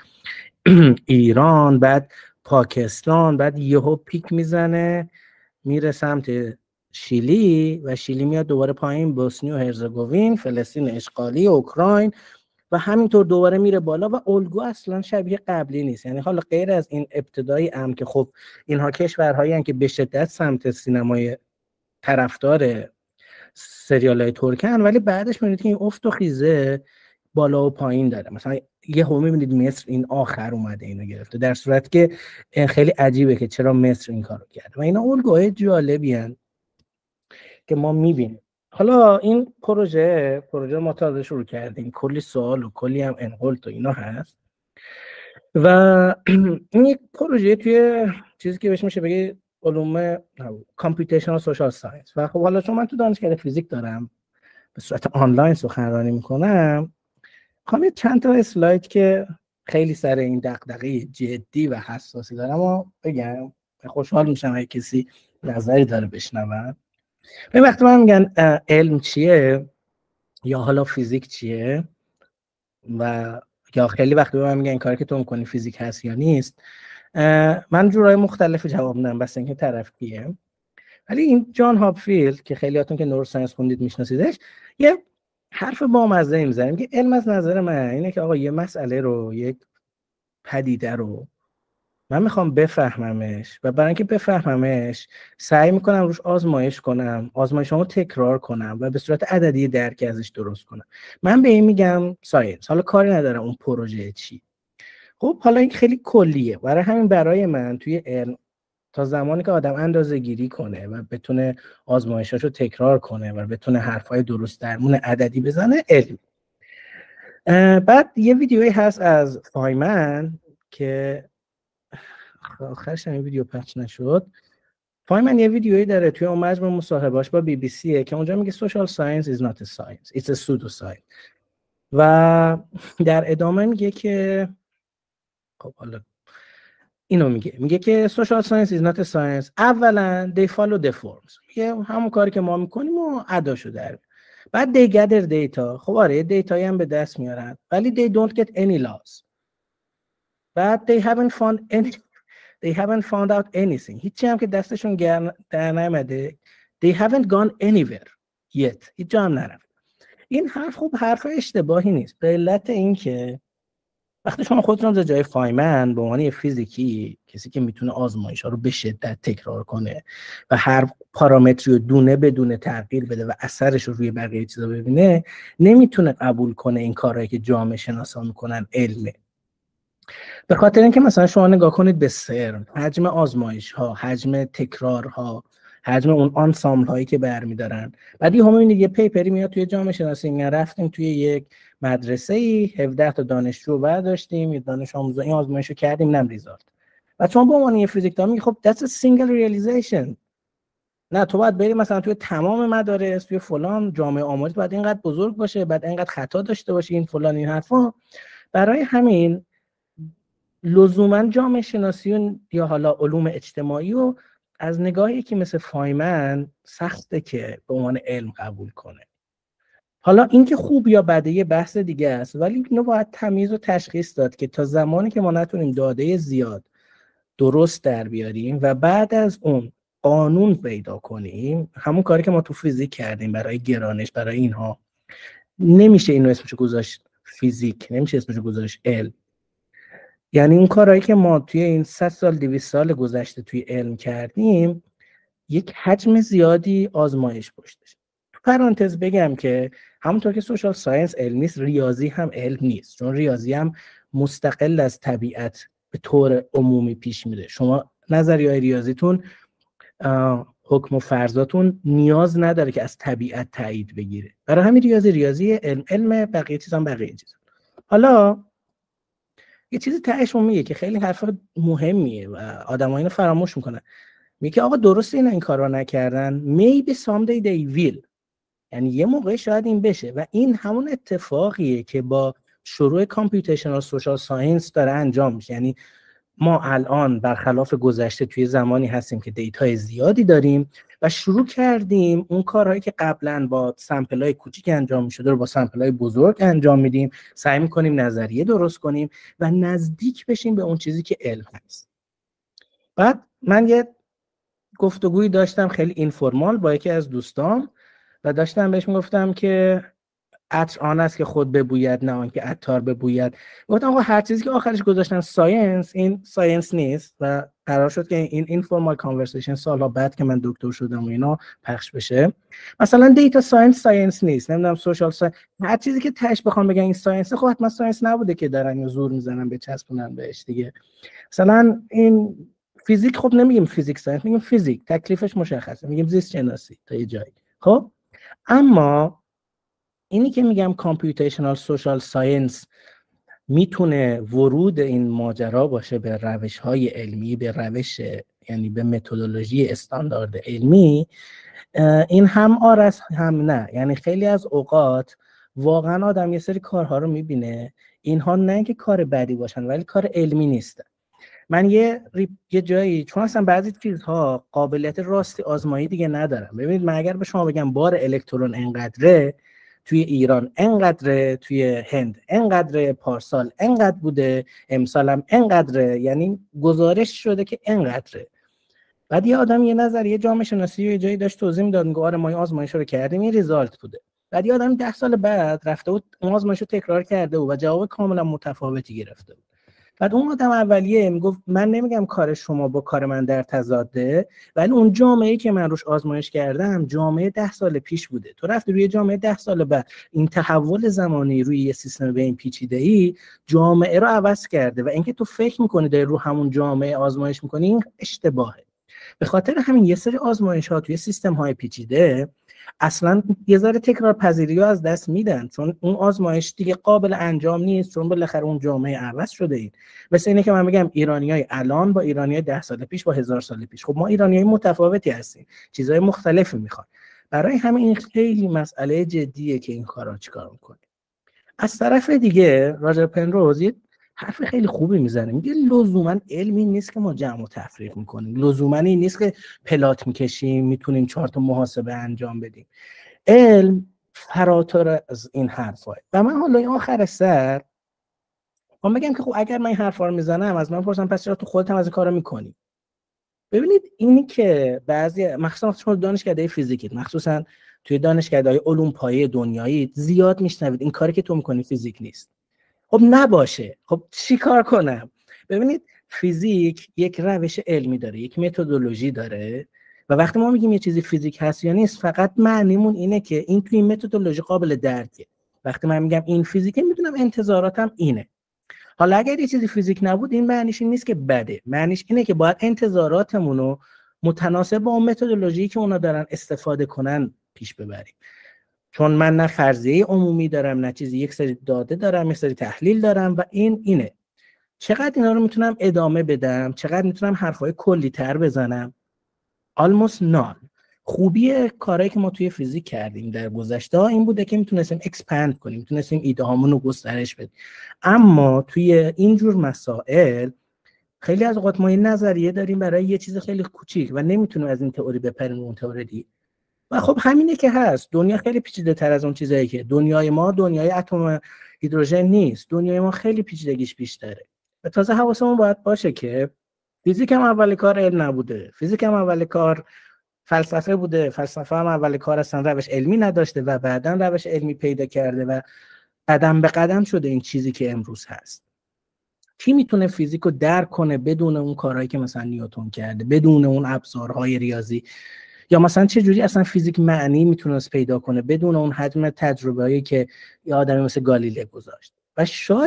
ایران، بعد پاکستان، بعد یهو پیک میزنه میره سمت شیلی و شیلی میاد دوباره پایین، بوسنی و هرزگوین، فلسطین اشغالی، اوکراین و همینطور دوباره میره بالا و الگو اصلا شبیه قبلی نیست. یعنی حالا غیر از این ابتدایی که خب اینها کشورهایی هستند که به شدت سمت سینمای طرفدار سریال‌های ترکن، ولی بعدش میبینید که این افت و خیزه بالا و پایین داره. مثلا یه هم میبینید مصر این آخر اومده اینو گرفته، در صورتی که خیلی عجیبه که چرا مصر این کارو کرده. و اینا الگوهای جالبی هستند که ما میبینیم. حالا این پروژه ما تازه شروع کردیم، کلی سوال و کلی هم انقلت و اینا هست و این یک پروژه توی چیزی که بهش میشه بگه علوم کامپیوتیشنال سوشال ساینس. و خب حالا چون من تو دانشکده فیزیک دارم به صورت آنلاین سخنرانی میکنم، میخوام چند تا اسلاید که خیلی سر این دغدغه جدی و حساسی دارم و بگم. خوشحال میشم اگه کسی نظری داره بشنون. به وقتی من میگن علم چیه یا حالا فیزیک چیه و یا خیلی وقتی به من میگن این کاری که تو میکنی فیزیک هست یا نیست، من جورای مختلف جواب میدم بس اینکه طرف کیه. ولی این جان هاپفیلد که خیلیاتون که نوروساینس خوندید میشناسیدش، یه حرف بامزه میزنه، میگه علم از نظر من اینه که آقا یه مسئله رو، یک پدیده رو من میخوام بفهممش و برای اینکه بفهممش سعی میکنم روش آزمایش کنم، آزمایشامو تکرار کنم و به صورت عددی درک ازش درست کنم. من به این میگم ساینس. حالا کاری ندارم اون پروژه چی. خب حالا این خیلی کلیه. برای همین برای من توی علم تا زمانی که آدم اندازه گیری کنه و بتونه آزمایشاشو تکرار کنه و بتونه حرفای درست درمون عددی بزنه، علم. بعد یه ویدیویی هست از فایمن که آخرش این ویدیو پخش نشد. فایمن یه ویدیویی داره توی اون مجموع مصاحبهاش با بی بی سیه که اونجا میگه social science is not a science, it's a pseudoscience. و در ادامه میگه که خب حالا اینو میگه که social science is not a science. اولا they follow the forms. میگه همون کاری که ما میکنیم و اداشو در. بعد they gather data. خب آره دیتایی هم به دست میارن ولی they don't get any laws. بعد they haven't found out anything. هیچی هم که دستشون در نمیده. They haven't gone anywhere yet. هیچ جا هم نرفت. این حرف خب حرف اشتباهی نیست. به علت این که وقتی شما خودتون از جای فایمن به عنوان فیزیکی، کسی که میتونه آزمایش‌ها رو به شدت تکرار کنه و هر پارامتری رو دونه بدونه تغییر بده و اثرش رو روی بقیه چیزا ببینه، نمیتونه قبول کنه این کارهایی که جامعه شناسا میکنن علمه. به خاطر اینکه مثلا شما نگاه کنید به سرم، حجم آزمایش‌ها، حجم تکرارها، حجم اون آنسامبل هایی که برمی‌دارن. بعد یهو می‌بینید یه پیپری میاد توی جامعه شناسی، میگن رفتیم توی یک مدرسه‌ای 17 تا دانشجو برداشتیم، یه دانش آموزا این آزمایشو کردیم، نم ریزالت. بعد شما به عنوان یه فیزیکدان میگی خب that's a single realization. نه تو باید بری مثلا توی تمام مدارس، توی فلان جامعه آموزی باید اینقدر بزرگ باشه، بعد اینقدر خطا داشته باشه، این فلان این حرفا. برای همین لزوما جامعه شناسی یا حالا علوم اجتماعی و از نگاهی که مثل فایمن سخته که به عنوان علم قبول کنه. حالا این که خوب یا بده یه بحث دیگه است، ولی اینو باید تمیز و تشخیص داد که تا زمانی که ما نتونیم داده زیاد درست در بیاریم و بعد از اون قانون پیدا کنیم، همون کاری که ما تو فیزیک کردیم برای گرانش، برای اینها، نمیشه اینو اسمشو گذاشت فیزیک، نمیشه اسمشو گذاشت علم. یعنی اون کارهایی که ما توی این 100 سال 200 سال گذشته توی علم کردیم یک حجم زیادی آزمایش پشتش. تو پرانتز بگم که همونطور که سوشال ساینس علم نیست، ریاضی هم علم نیست، چون ریاضی هم مستقل از طبیعت به طور عمومی پیش میره. شما نظریه‌های ریاضیتون، حکم و فرضاتون نیاز نداره که از طبیعت تایید بگیره. برای همین ریاضی علم بقیه چیز هم بقیه چیز. حالا یه چیزی تهشون میگه که خیلی حرف مهمیه و آدم‌ها اینو فراموش میکنن. میگه آقا درسته اینا این کارا نکردن، maybe someday they will. یعنی یه موقع شاید این بشه و این همون اتفاقیه که با شروع کامپیوتیشنال سوشال ساینس داره انجام میشه. یعنی ما الان برخلاف گذشته توی زمانی هستیم که دیتای زیادی داریم و شروع کردیم اون کارهایی که قبلا با سمپل‌های کوچیک انجام می‌شد رو با سمپل‌های بزرگ انجام میدیم، سعی می‌کنیم نظریه درست کنیم و نزدیک بشیم به اون چیزی که علم هست. بعد من یه گفتگویی داشتم خیلی اینفورمال با یکی از دوستام و داشتم بهش میگفتم که عطر آن است که خود ببوید نه آنکه عطار ببوید. گفتم آقا هر چیزی که آخرش گذاشتن ساینس، این ساینس نیست و قرار شد که این اینفورمال کانورسیشن سالها بعد که من دکتر شدم و اینا پخش بشه. مثلا دیتا ساینس نیست، نمیدونم سوشال ساینس، هر چیزی که تاش بخوام بگن این ساینس، خب حتما ساینس نبوده که دارن یا زور میزنن به چسبونن بهش دیگه. مثلا این فیزیک، خب نمیگیم فیزیک ساینس، میگیم فیزیک، تکلیفش مشخصه، میگیم زیست شناسی تا یه جایی. خب اما اینی که میگم کامپیوتیشنال سوشال ساینس میتونه ورود این ماجرا باشه به روش‌های علمی، به روش یعنی به متدولوژی استاندارد علمی، این هم آرس هم نه. یعنی خیلی از اوقات واقعا آدم یه سری کارها رو میبینه، اینها نه اینکه کار بدی باشن ولی کار علمی نیستن. من یه جایی چون اصلا بعضی چیزها قابلیت راستی آزمایی دیگه ندارم. ببینید من اگر به شما بگم بار الکترون اینقدره، توی ایران انقدره، توی هند انقدره، پارسال انقدر بوده، امسال هم انقدره، یعنی گزارش شده که انقدره. بعد یه آدم یه نظریه جامعه شناسی یه جایی داشت توضیح میداد، میگه آره ما این آزمایش رو کردیم این ریزالت بوده. بعد یه آدم 10 سال بعد رفته بود اون آزمایش رو تکرار کرده بود و جواب کاملا متفاوتی گرفته بود. بعد اون آدم اولیه میگفت من نمیگم کار شما با کار من در تضاده، ولی اون جامعه‌ای که من روش آزمایش کردم جامعه 10 سال پیش بوده. تو رفتی روی جامعه 10 سال بعد، این تحول زمانی روی یه سیستم به این پیچیده‌ای جامعه رو عوض کرده و اینکه تو فکر می‌کنی داری رو همون جامعه آزمایش می‌کنی این اشتباهه. به خاطر همین یه سری آزمایش‌ها توی سیستم‌های پیچیده اصلا یه ذره تکرار پذیری رو از دست میدن، چون اون آزمایش دیگه قابل انجام نیست، چون بالاخره اون جامعه عوض شده اید. مثل اینه که من بگم ایرانیای الان با ایرانیای 10 سال پیش با 1000 سال پیش، خب ما ایرانیای متفاوتی هستیم، چیزهای مختلفی میخوایم. برای همین این خیلی مسئله جدیه که این کارا چیکار میکنه. از طرف دیگه راجر پنروز یه حرف خیلی خوبی میزنه، میگه لزوما علمی نیست که ما جمع و تفریق میکنیم، لزوما این نیست که پلات میکشیم میتونیم 4 تا محاسبه انجام بدیم. علم فراتر از این حرفا. و من حالا این آخر سر من بگم که خب اگر من این حرفا رو میزنم از من پرسن پس چرا تو خودت هم از این کارا میکنی؟ ببینید اینی که بعضی مخصوصا شما دانشکده فیزیکید، مخصوصا توی دانشکده‌های علوم پایه دنیایی زیاد میشنوید این کاری که تو میکنی فیزیک نیست. خب نباشه، خب چی کار کنم؟ ببینید فیزیک یک روش علمی داره، یک متدولوژی داره و وقتی ما میگیم یه چیزی فیزیک هست یا نیست فقط معنیمون اینه که این توی متدولوژی قابل درکه. وقتی من میگم این فیزیکه میدونم انتظاراتم اینه. حالا اگر یه چیزی فیزیک نبود این معنیش این نیست که بده، معنیش اینه که باید انتظاراتمون رو متناسب با اون متدولوژی که اونا دارن استفاده کنن پیش ببریم. چون من نه فرضیه عمومی دارم نه چیزی، یک سری داده دارم، یک سری تحلیل دارم و اینه. چقدر اینا رو میتونم ادامه بدم، چقدر میتونم حرفای کلی تر بزنم؟ almost none. خوبی کارهایی که ما توی فیزیک کردیم در گذشته این بوده که میتونستیم اکسپند کنیم، میتونستیم ایده هامون رو گسترش بدیم. اما توی اینجور مسائل خیلی از اوقات ما یه نظریه داریم برای یه چیز خیلی کوچیک و نمیتونیم از این تئوری بپریم اون تئوری دیگه. و خب همینه که هست، دنیا خیلی پیچیده تر از اون چیزایی که دنیای ما دنیای اتم هیدروژن نیست، دنیای ما خیلی پیچیدگیش بیشتره. و تازه حواسمون باید باشه که فیزیک هم اول کار علم نبوده، فیزیک هم اول کار فلسفه بوده، فلسفه هم اول کار اصلا روش علمی نداشته و بعداً روش علمی پیدا کرده و قدم به قدم شده این چیزی که امروز هست. کی میتونه فیزیک رو درک کنه بدون اون کارهایی که مثلا نیوتن کرده، بدون اون ابزارهای ریاضی؟ یا مثلا چه جوری اصلا فیزیک معنی میتونست پیدا کنه بدون اون حجم تجربه‌ای که یه آدمی مثل گالیله گذاشت؟ و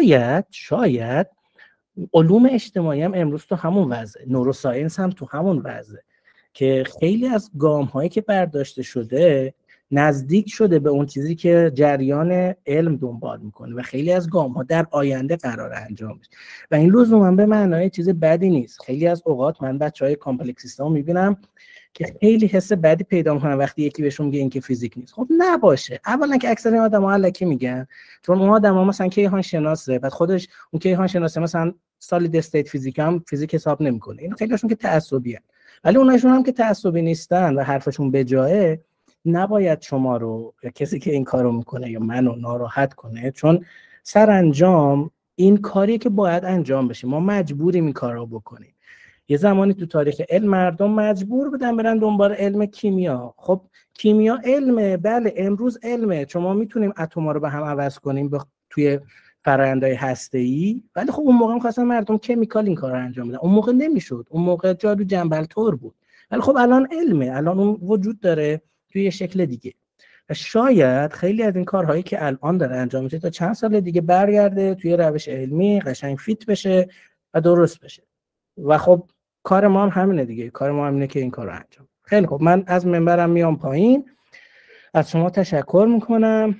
شاید علوم اجتماعی هم امروز تو همون وضعه، نوروساینس هم تو همون وضعه که خیلی از گام‌هایی که برداشته شده نزدیک شده به اون چیزی که جریان علم دنبال میکنه و خیلی از گام‌ها در آینده قرار انجام بشه و این لزوما به معنای چیز بدی نیست. خیلی از اوقات من بچهای کامپلکسیست‌ها میبینم که خیلی حس بدی پیدا میکنن وقتی یکی بهشون میگه این که فیزیک نیست. خب نباشه. اولا که اکثر آدم‌ها الکی میگن، چون اون آدم‌ها مثلا کیهان شناسه، بعد خودش اون کیهان شناسه مثلا سالید استیت فیزیک هم فیزیک حساب نمیکنه. اینا خیلیشون که تعصبیه. ولی اونایشون هم که تعصبی نیستن و حرفشون به جایه، نباید شما رو یا کسی که این کارو میکنه یا منو ناراحت کنه، چون سرانجام این کاریه که باید انجام بشه. ما مجبوریم این کارو بکنیم. یه زمانی تو تاریخ علم مردم مجبور بودن برن دنبال علم کیمیا. خب کیمیا علمه، بله امروز علمه، چون ما میتونیم اتم‌ها رو به هم عوض کنیم توی فرآیندهای هسته‌ای، ولی خب اون موقع می‌خواستن مردم کمیکال این کار رو انجام بدن. اون موقع نمیشد، اون موقع جادو جنبل تور بود. ولی خب الان علمه، الان اون وجود داره توی یه شکل دیگه و شاید خیلی از این کارهایی که الان داره انجام میشه تا چند سال دیگه برگرده توی روش علمی قشنگ فیت بشه و درست بشه. و خب کار ما هم همینه دیگه، کار ما هم اینه که این کار رو انجام. خیلی خب من از منبرم میام پایین، از شما تشکر میکنم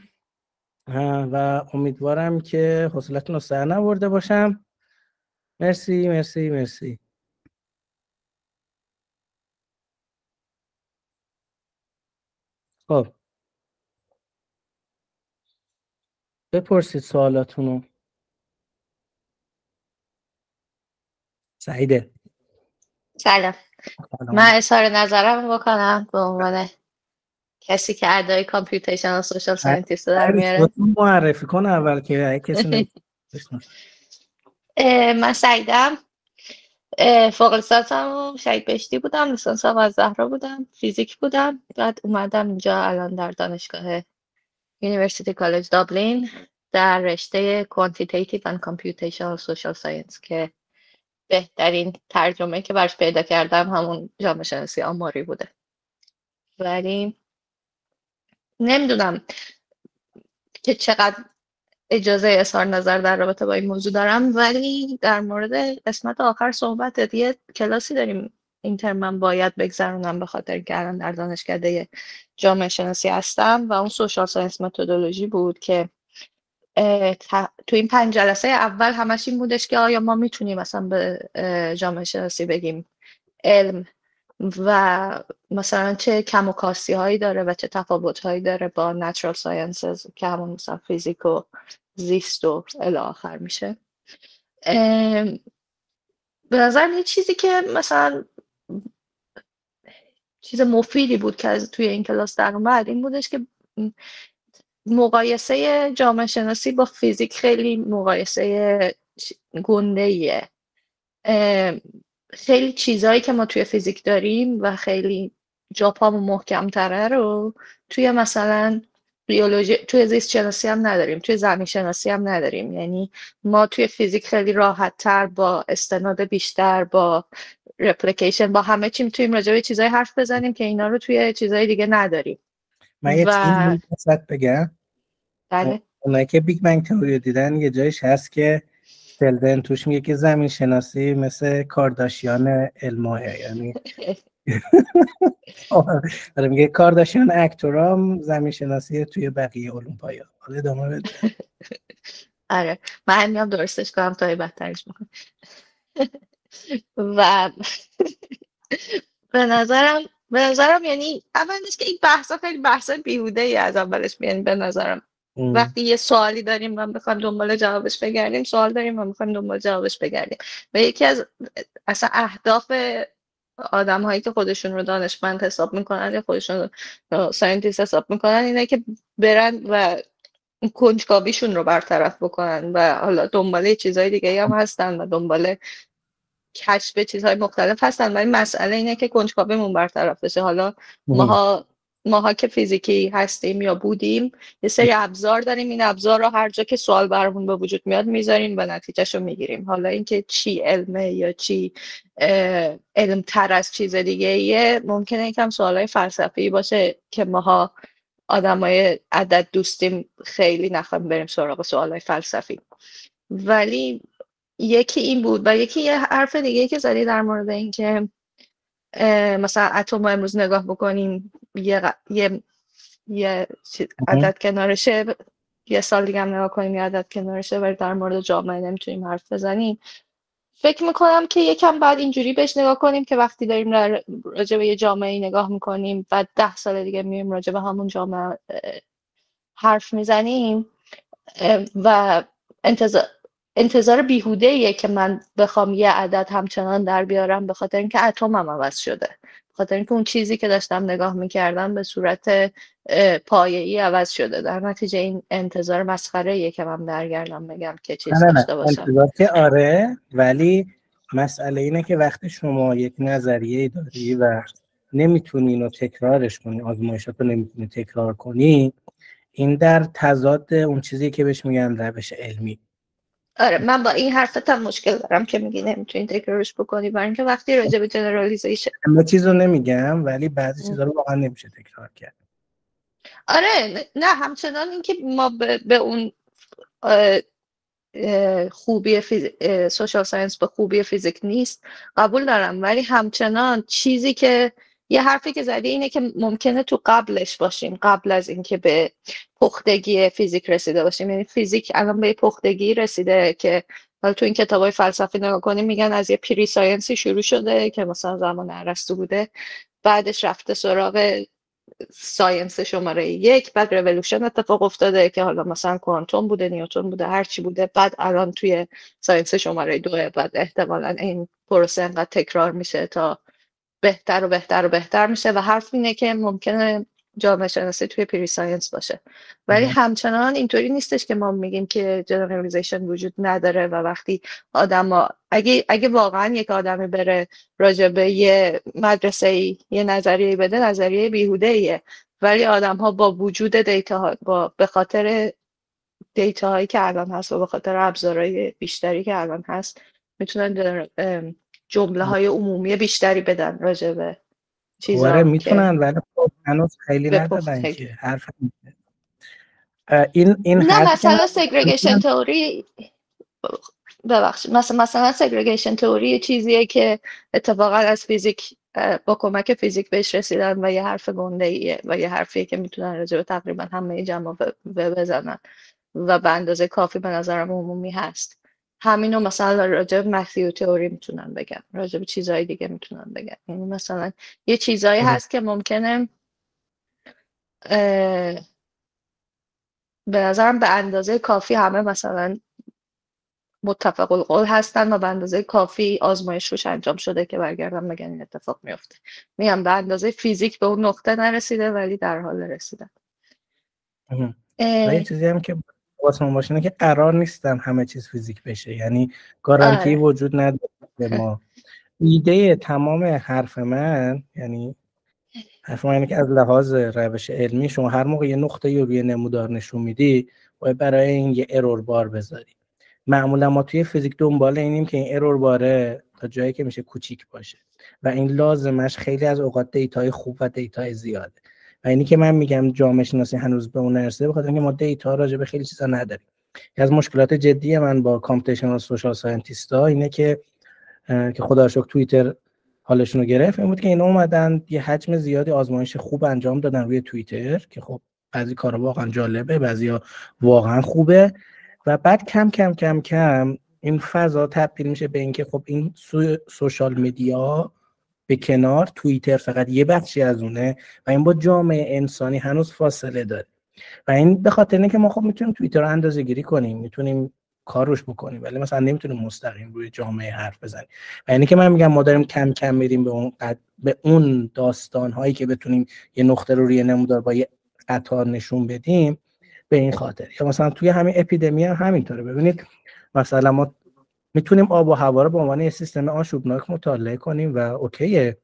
و امیدوارم که حوصلتون رو سر نبرده باشم. مرسی مرسی مرسی. خب بپرسید سوالاتونو. سعیده. سلام. من اظهار نظرم بکنم به عنوان کسی که ادای کامپیوتیشن و سوشال ساینتیست در میاره. خودتون معرفی کن اول که کسی نمی‌شناسه. من سعیدم، فوق لیسانسم شهید بهشتی بودم، لیسانسم از زهرا بودم، فیزیک بودم. بعد اومدم اینجا الان در دانشگاه یونیورسیتی کالج دابلین در رشته Quantitative and Computational Social Science که بهترین ترجمه که برش پیدا کردم همون جامعه شناسی آماری بوده. ولی نمیدونم که چقدر اجازه اظهار نظر در رابطه با این موضوع دارم، ولی در مورد قسمت آخر صحبتت یه کلاسی داریم این ترم من باید بگذرونم به خاطر که الان در دانشکده جامعه شناسی هستم و اون سوشال ساینس متدولوژی بود که تو این 5 جلسه اول همش این بودش که آیا ما میتونیم مثلا به جامعه شناسی بگیم علم و مثلا چه کم و کاستی هایی داره و چه تفاوت هایی داره با natural sciences که همون مثلا فیزیک و زیست و الی آخر میشه. به نظر یه چیزی که مثلا چیز مفیدی بود که از توی این کلاس در اومد این بودش که مقایسه جامعه شناسی با فیزیک خیلی مقایسه گنده‌ایه. خیلی چیزهایی که ما توی فیزیک داریم و خیلی جاپامون محکم تره رو توی مثلا بیولوژی، توی زیست شناسی هم نداریم، توی زمین شناسی هم نداریم. یعنی ما توی فیزیک خیلی راحت تر با استناد بیشتر با رپلیکیشن با همه چیم تویم راجع به چیزای حرف بزنیم که اینا رو توی چیزای دیگه نداریم. من یه چیزی وسط بگم. بله. اونایی که بیگ بنگ تئوری دیدن یه جایش هست که شلدن توش میگه که زمین شناسی مثل کارداشیان علمه، یعنی آره میگه کارداشیان اکتورام زمین شناسی توی بقیه علوم پایا. حالا ادامه بده. آره من میام درستش کنم تا بدترش میکنم. و به نظرم یعنی اولش که این بحثا خیلی بحثا بیهوده ای از اولش میاد. به نظرم وقتی یه سوالی داریم و میخوایم دنبال جوابش بگردیم، سوال داریم و میخوایم دنبال جوابش بگردیم و یکی از اصلا اهداف آدم هایی که خودشون رو دانشمند حساب میکنن یا خودشون رو ساینتیست حساب میکنن اینه که برن و کنجکاویشون رو برطرف بکنن و حالا دنبال چیزهای دیگه هم هستن و دنبال کشف چیزهای مختلف هستن، ولی مسئله اینه که کنجکاویمون برطرف بشه. حالا ماها که فیزیکی هستیم یا بودیم یه سری ابزار داریم، این ابزار رو هر جا که سوال برامون به وجود میاد میذاریم و نتیجهشو میگیریم. حالا اینکه چی علمه یا چی علم تر از چیز دیگه ایه ممکنه یکم سوالای فلسفی باشه که ماها آدمای عدد دوستیم خیلی نخوایم بریم سراغ سوالای فلسفی. ولی یکی این بود و یکی یه حرف دیگه که زدی در مورد این که مثلا اتم امروز نگاه بکنیم یه عدد کنارشه، یه سال دیگه هم نگاه کنیم یه عدد کنارشه، ولی در مورد جامعه نمیتونیم حرف بزنیم. فکر میکنم که یکم بعد اینجوری بهش نگاه کنیم که وقتی داریم راجع به یه جامعه نگاه میکنیم و 10 سال دیگه میریم راجع به همون جامعه حرف میزنیم و انتظار بیهوده‌ایه که من بخوام یه عدد همچنان در بیارم به خاطر اینکه اتمم عوض شده، به خاطر اینکه اون چیزی که داشتم نگاه میکردم به صورت پایه‌ای عوض شده. در نتیجه این انتظار مسخره‌ایه که من برگردم بگم که چیز داشته باشم. انتظار که آره، ولی مسئله اینه که وقتی شما یک نظریه داری و نمیتونی اینو تکرارش کنی، آزمایشاتو نمیتونی تکرار کنی، این در تضاد اون چیزی که بهش میگن روش علمی. آره من با این حرفت هم مشکل دارم که میگی نمیتونی تکرارش بکنی، برای اینکه وقتی راجع به جنرالیزیشن همه چیزو نمیگم ولی بعضی چیزا رو واقعا نمیشه تکرار کرد. آره نه همچنان اینکه ما به اون خوبی سوشال ساینس به خوبی فیزیک نیست قبول دارم، ولی همچنان چیزی که یه حرفی که زدی اینه که ممکنه تو قبلش باشیم، قبل از اینکه به پختگی فیزیک رسیده باشیم. یعنی فیزیک الان به پختگی رسیده که حالا تو این کتابای فلسفی نگاه کنیم میگن از یه پری ساینسی شروع شده که مثلا زمان ارسطو بوده، بعدش رفته سراغ ساینس شماره 1، بعد رولوشن اتفاق افتاده که حالا مثلا کوانتوم بوده، نیوتن بوده، هرچی بوده، بعد الان توی ساینس شماره 2 بعد احتمالاً این پروسه انقدر تکرار میشه تا بهتر و بهتر و بهتر میشه و حرف اینه که ممکنه جامعه شناسی توی پری ساینس باشه. ولی همچنان اینطوری نیستش که ما میگیم که جنرالیزیشن وجود نداره و وقتی آدما اگه واقعا یک آدمی بره راجع به یه مدرسه یه نظریه بده، نظریه بیهوده‌ایه، ولی آدم‌ها با وجود دیتا به خاطر دیتاهایی که الان هست و به خاطر ابزارهای بیشتری که الان هست میتونن جمله های عمومی بیشتری بدن راجع به چیزا میتونن، ولی هنوز خیلی ندادن که حرف این نه مثلا سگریگیشن تئوری ببخشید مثلا سگریگیشن تئوری چیزیه که اتفاقا از فیزیک با کمک فیزیک بهش رسیدن و یه حرف گنده‌ایه و یه حرفیه که میتونن راجع به تقریبا همه جمع بزنن و به اندازه کافی به نظرم عمومی هست. همینو مثلا راجع به مثیو تئوری میتونن بگن، راجع به چیزهای دیگه میتونن بگن. یعنی مثلا یه چیزایی هست که ممکنه به نظرم به اندازه کافی همه مثلا متفق القول هستن و به اندازه کافی آزمایش روش انجام شده که برگردن بگن این اتفاق میفته. میگم به اندازه فیزیک به اون نقطه نرسیده ولی در حال رسیدن. و یه چیزی هم که واسمون باشه اینه که قرار نیستن همه چیز فیزیک بشه، یعنی گارانتی وجود نداره به ما. ایده تمام حرف من اینه که از لحاظ روش علمی شما هر موقع یه نقطه رو روی نمودار نشون میدی باید برای این یه ارور بار بذاری. معمولا ما توی فیزیک دنبال اینیم که این ارور باره تا جایی که میشه کوچیک باشه و این لازمش خیلی از اوقات دیتای خوب و دیتای زیاده. و اینی که من میگم جامعه شناسی هنوز به اون نرسیده بخاطر اینکه ما دیتا راجع به خیلی چیزا نداریم. از مشکلات جدی من با کامپیوتیشنال سوشال ساینتیستا اینه که خدا رو شکر توییتر حالشون رو گرفت، این بود که اینا اومدن یه حجم زیادی آزمایش خوب انجام دادن روی توییتر که خب بعضی کارا واقعا جالبه، بعضیا واقعا خوبه و بعد کم کم کم کم این فضا تبدیل میشه به اینکه خب این سوشال مدیا به کنار، توییتر فقط یه بخشی از اونه و این با جامعه انسانی هنوز فاصله داره. و این به خاطر اینه که ما خب میتونیم توییتر رو اندازه‌گیری کنیم، میتونیم کار روش بکنیم، ولی مثلا نمیتونیم مستقیم روی جامعه حرف بزنیم. و اینی که من میگم ما داریم کم کم میریم به اون داستان هایی که بتونیم یه نقطه رو روی نمودار با یه قطار نشون بدیم به این خاطر. یا مثلا توی همین اپیدمی هم همینطوره. ببینید مثلا ما میتونیم آب و هوا رو به عنوان یه سیستم آشوبناک مطالعه کنیم و اوکیه،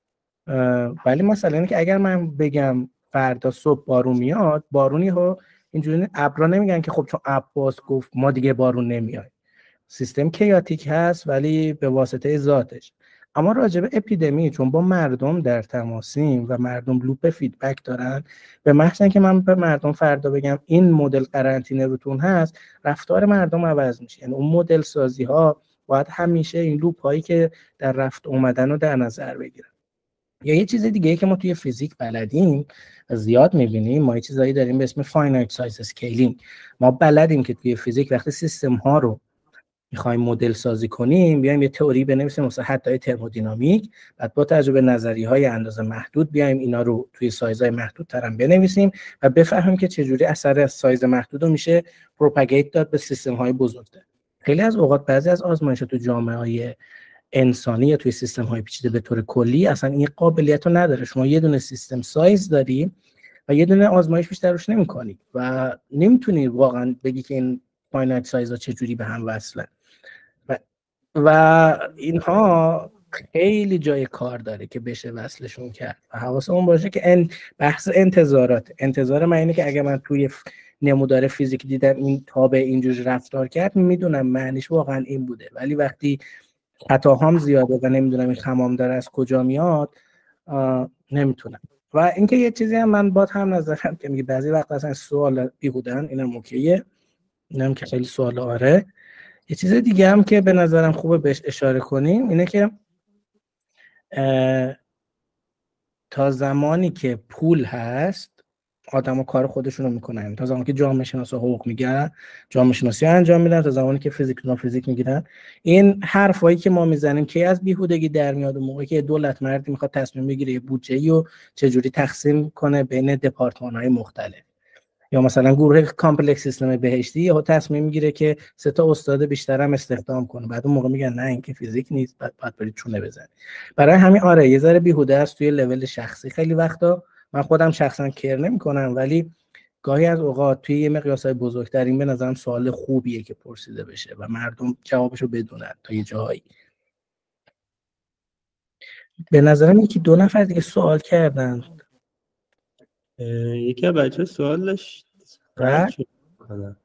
ولی مثلا اینه که اگر من بگم فردا صبح بارون میاد، بارونی ها اینجوری ابرا نمیگن که خب چون عباس گفت ما دیگه بارون نمیاد. سیستم کیاتیک هست ولی به واسطه ذاتش. اما راجع به اپیدمی چون با مردم در تماسیم و مردم لوپ فیدبک دارن، به محض اینکه من به مردم فردا بگم این مدل قرنطینه روتون هست، رفتار مردم عوض میشه. یعنی اون مدل سازی ها باید همیشه این لوپ هایی که در رفت اومدن رو در نظر بگیرن. یا یه چیز دیگه که ما توی فیزیک بلدیم و زیاد می‌بینیم، ما یه چیزایی داریم به اسم فاینایت سایز اسکیلینگ. ما بلدیم که توی فیزیک وقتی سیستم ها رو می‌خوایم مدل سازی کنیم، بیایم یه تئوری بنویسیم مثلا حدهای ترمودینامیک، بعد با تجربه نظریه‌های اندازه محدود بیایم اینا رو توی سایزهای محدودتر هم بنویسیم و بفهمیم که چجوری اثر سایز محدود رو میشه پروپاگیت داد به سیستم‌های بزرگتر. خیلی از اوقات بعضی از آزمایش‌ها تو جامعه‌های انسانی یا توی سیستم های پیچیده به طور کلی اصلا این قابلیت رو نداره. شما یه دونه سیستم سایز داری و یه دونه آزمایش بیشتر روش نمی‌کنی و نمیتونی واقعا بگی که این فاینایت سایز ها چجوری به هم وصلن و اینها خیلی جای کار داره که بشه وصلشون کرد. و حواسمون باشه که بحث انتظار من اینه که اگه من توی نمودار فیزیک دیدم این تابع اینجوری رفتار کرد، میدونم معنیش واقعا این بوده، ولی وقتی خطاهام زیاده و نمیدونم این خمام داره از کجا میاد نمیتونم. و اینکه یه چیزی هم من باید هم نظرم که میگه بعضی وقت اصلا سوال بیهودن، اینم اوکیه، اینم که خیلی سوال آره. یه چیز دیگه هم که به نظرم خوبه بهش اشاره کنیم اینه که تا زمانی که پول هست آدم‌ها کار خودشونو میکنن، تا زمانی که جامعه شناسا حقوق میگن جامعه شناسی انجام میدن، تا زمانی که فیزیک میگیرن. این حرفایی که ما میزنیم که از بیهودگی در میاد موقعی که دولت مردی میخواد تصمیم بگیره یه بودجه‌ای رو چجوری تقسیم کنه بین دپارتمان‌های مختلف، یا مثلا گروه کامپلکس سیستم بهشتی یهو تصمیم میگیره که 3 تا استاد بیشتر هم استخدام کنه، بعد اون موقع میگن نه این که فیزیک نیست، بعد برید چونه بزنید. برای همین آره یه ذره بیهوده است توی لول شخصی خیلی وقتا من خودم شخصا کیر نمی‌کنم، ولی گاهی از اوقات توی یه مقیاس‌های بزرگتر این به نظرم سوال خوبیه که پرسیده بشه و مردم جوابشو بدونن تا یه جایی. به نظرم یکی دو نفر دیگه سوال کردن. یکی از بچه سوال داشت رد شد کنم.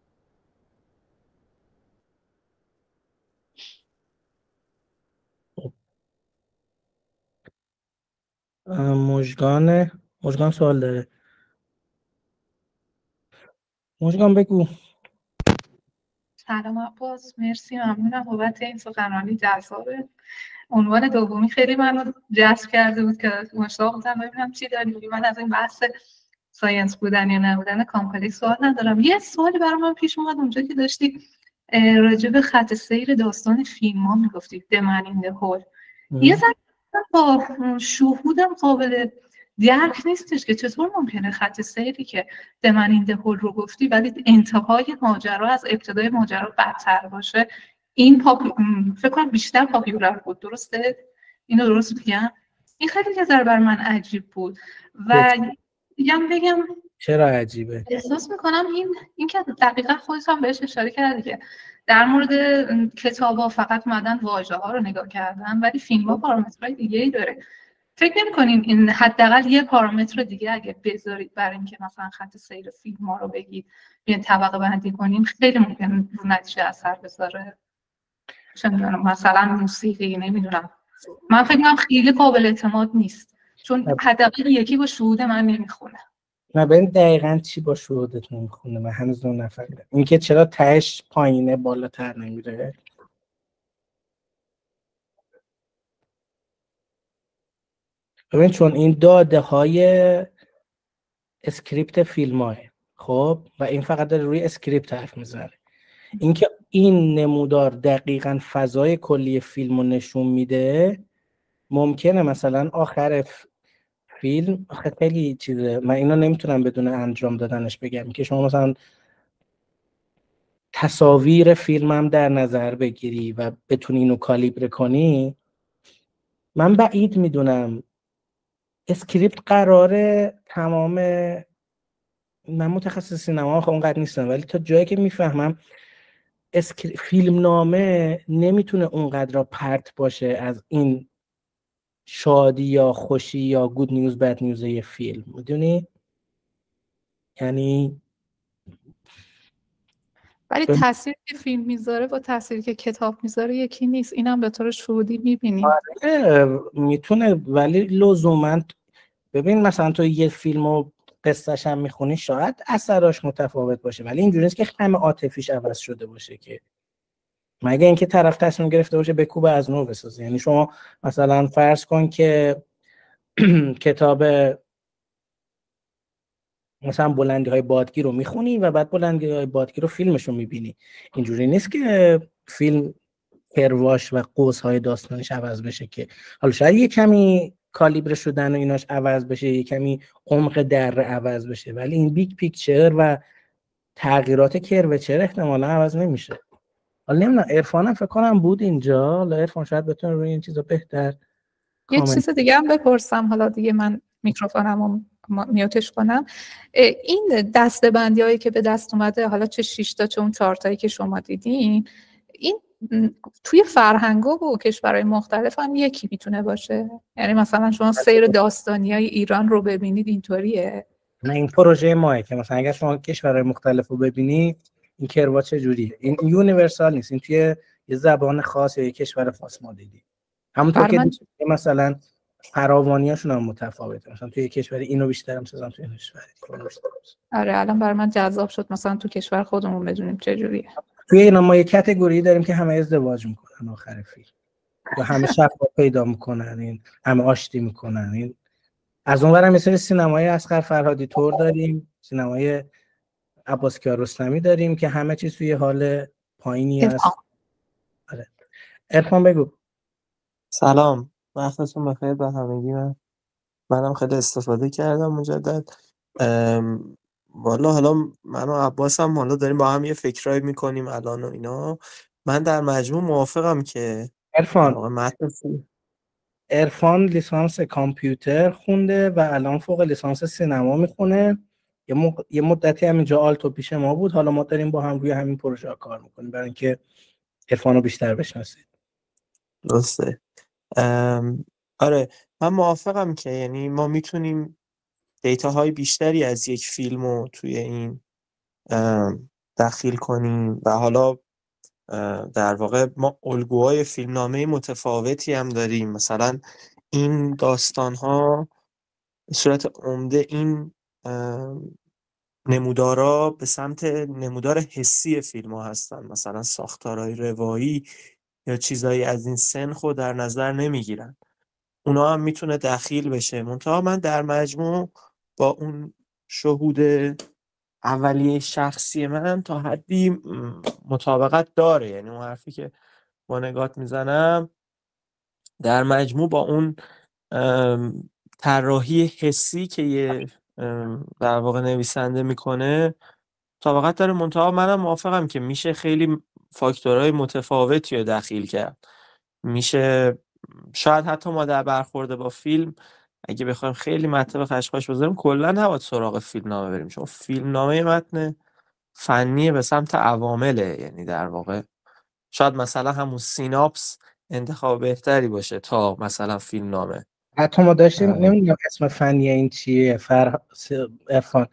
مژگان سوال داره. مژگان بگو. سلام عباس، مرسی، ممنونم بابت این سخنرانی جذابه. عنوان دومی خیلی منو جذب کرده بود که مشتاق بودم ببینم چی داری. من از این بحث ساینس بودن یا نبودن کامپلکس سوال ندارم. یه سوالی برای من پیش اومد اونجا که داشتی راجع به خط سیر داستان فیلم ها میگفتی The Man in the Hole. یه ذره با شهودم قابل درک نیستش که چطور ممکنه خط سیری که The Man in the Hole رو گفتی ولی انتهای ماجرا از ابتدای ماجرا بدتر باشه. این فکر کنم بیشتر پاپیولار بود، درسته؟ اینو درست میگم؟ این خیلی یه ذره بر من عجیب بود و بگم چرا عجیبه؟ احساس میکنم این که دقیقا خودت هم بهش اشاره کردی که در مورد کتابا فقط اومدن واژه ها رو نگاه کردن ولی فیلم ها پارامترهای دیگه ای داره. فکر نمی‌کنین این حداقل یه پارامتر دیگه اگه بذارید برای اینکه مثلا خط سیر فیلم ها رو بگید بیان طبقه بندی کنیم خیلی ممکن رو نتیجه اثر بذاره؟ چه می‌دونم مثلا موسیقی، نمیدونم، من فکر می‌کنم خیلی قابل اعتماد نیست چون حداقل یکی با شهود من نمیخونه. نه ببین دقیقاً چی با شهودت نمیخونه، من هنوز نفهمیدم. اینکه چرا تهش پایینه بالاتر نمیره. ببین چون این داده های اسکریپت فیلم های خب و این فقط داره روی اسکریپت حرف میزنه. اینکه این نمودار دقیقاً فضای کلی فیلم رو نشون میده، ممکنه مثلا آخر فیلم خیلی چیزه، من اینو نمیتونم بدون انجام دادنش بگم که شما مثلا تصاویر فیلم هم در نظر بگیری و بتونی اینو کالیبر کنی. من بعید میدونم اسکریپت قراره تمام، من متخصص سینما اونقدر نیستم ولی تا جایی که میفهمم فیلم نامه نمیتونه اونقدر پرت باشه از این شادی یا خوشی یا گود نیوز بد نیوز یه فیلم، میدونی؟ یعنی ولی تاثیری که فیلم میذاره با تاثیری که کتاب میذاره یکی نیست. اینم به طور شهودی میبینیم. میتونه ولی لزوما ببین مثلا تو یه فیلمو قصه‌ش هم میخونی شاید اثراش متفاوت باشه ولی اینجوری نیست که همه عاطفیش عوض شده باشه که، مگه اینکه طرف تصمیم گرفته باشه بکوبه از نو بسازه. یعنی شما مثلا فرض کن که کتاب مثلا بلندی های بادگیر رو میخونی و بعد بلندی های بادگیر رو فیلمش رو میبینی. اینجوری نیست که فیلم کرواش و قوس های داستانش عوض بشه که حالا شاید یه کمی کالیبر شدن و ایناش عوض بشه، یه کمی عمق دره عوض بشه ولی این بیگ پیکچر و تغییرات کروچر احتمالا عوض نمیشه. حالا نمیدونم عرفانم فکر کنم بود اینجا، حالا عرفان شاید بتونه روی این چیزا بهتر یه چیز دیگه هم بپرسم، حالا دیگه من میکروفونمو میوتش کنم. این دسته‌بندی هایی که به دست اومده، حالا چه 6 تا چه اون 4 تایی که شما دیدین، این توی فرهنگ‌ها و کشورهای مختلف هم یکی میتونه باشه؟ یعنی مثلا شما سیر داستانیای ایران رو ببینید اینطوریه؟ نه این پروژه ماه که مثلا اگر شما کشورهای مختلف رو ببینی این کروا چه جوریه، این یونیورسال نیست، این توی یه زبان خاص یا یه کشور خاص ما دیدی. همونطور که مثلا فراوانیاشون هم متفاوته، مثلا توی کشوری اینو بیشتر می‌سازن توی کشوری. آره الان برای من جذاب شد مثلا تو کشور خودمون بدونیم چه جوریه. توی اینا ما یه کاتگوری داریم که همه ازدواج میکنن آخر فیلم یا همه شفاف پیدا میکنن، این همه آشتی میکنن. این از اونورم مثل سینمای اصغر فرهادی تور داریم، سینمای عباس کیارستمی داریم که همه چیز توی حال پایینی هست. آره عرفان بگو. سلام، وقتتون بخیر به همگی. منم خیلی استفاده کردم مجدد. والا حالا من و عباس هم حالا داریم با هم یه فکرایی میکنیم الان و اینا. من در مجموع موافقم که عرفان عرفان لیسانس کامپیوتر خونده و الان فوق لیسانس سینما میخونه. یه مدتی همینجا آلتو پیش ما بود، حالا ما داریم با هم روی همین پروژه کار میکنیم برای اینکه عرفان رو بیشتر بشناسید. درسته. آره من موافقم که یعنی ما میتونیم دیتاهای بیشتری از یک فیلم رو توی این دخیل کنیم و حالا در واقع ما الگوهای فیلمنامه متفاوتی هم داریم. مثلا این داستان‌ها به صورت عمده این نمودارا به سمت نمودار حسی فیلم ها هستن، مثلا ساختارهای روایی یا چیزایی از این سنخو در نظر نمیگیرن. اونا هم میتونه دخیل بشه. منتها من در مجموع با اون شهود اولیه شخصی من تا حدی مطابقت داره. یعنی اون حرفی که با نگات میزنم در مجموع با اون طراحی حسی که یه در واقع نویسنده میکنه مطابقت داره. منتها منم موافقم که میشه خیلی فاکتورهای متفاوتی رو دخیل کرد. میشه شاید حتی ما در برخورد با فیلم اگه بخوایم خیلی مطلب خشخاش بذاریم کلا نباید سراغ فیلمنامه بریم، چون فیلمنامه متن فنی به سمت عوامله. یعنی در واقع شاید مثلا همون سیناپس انتخاب بهتری باشه تا مثلا فیلمنامه. حتی ما داشتیم نمیدونم اسم فنی این چیه عرفان،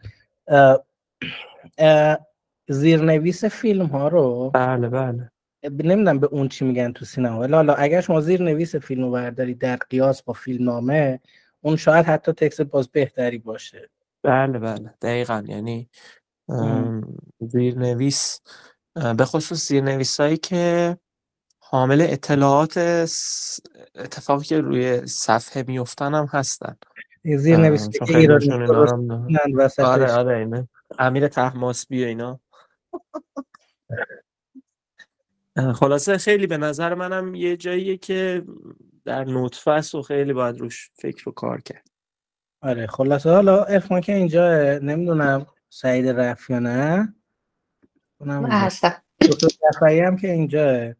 زیرنویس فیلم ها رو بله نمیدونم به اون چی میگن تو سینما، ولی حالا اگر شما زیرنویس فیلم رو برداری در قیاس با فیلمنامه اون شاید حتی تکست باز بهتری باشه. بله دقیقاً. یعنی زیرنویس به خصوص زیرنویسایی که حامل اطلاعات اتفاقی که روی صفحه میفتن هم هستن. زیرنویس چون که خیلی ایرانی هاشون درست اینا هم آره اینه امیر طهماسبی و اینا. خلاصه خیلی به نظر منم یه جاییه که در نطفه است و خیلی باید روش فکر و کار کرد. آره خلاصه حالا عرفان که اینجا نمیدونم سعید رفت یا نه، من هستم. دکتر رفعی هم که اینجا.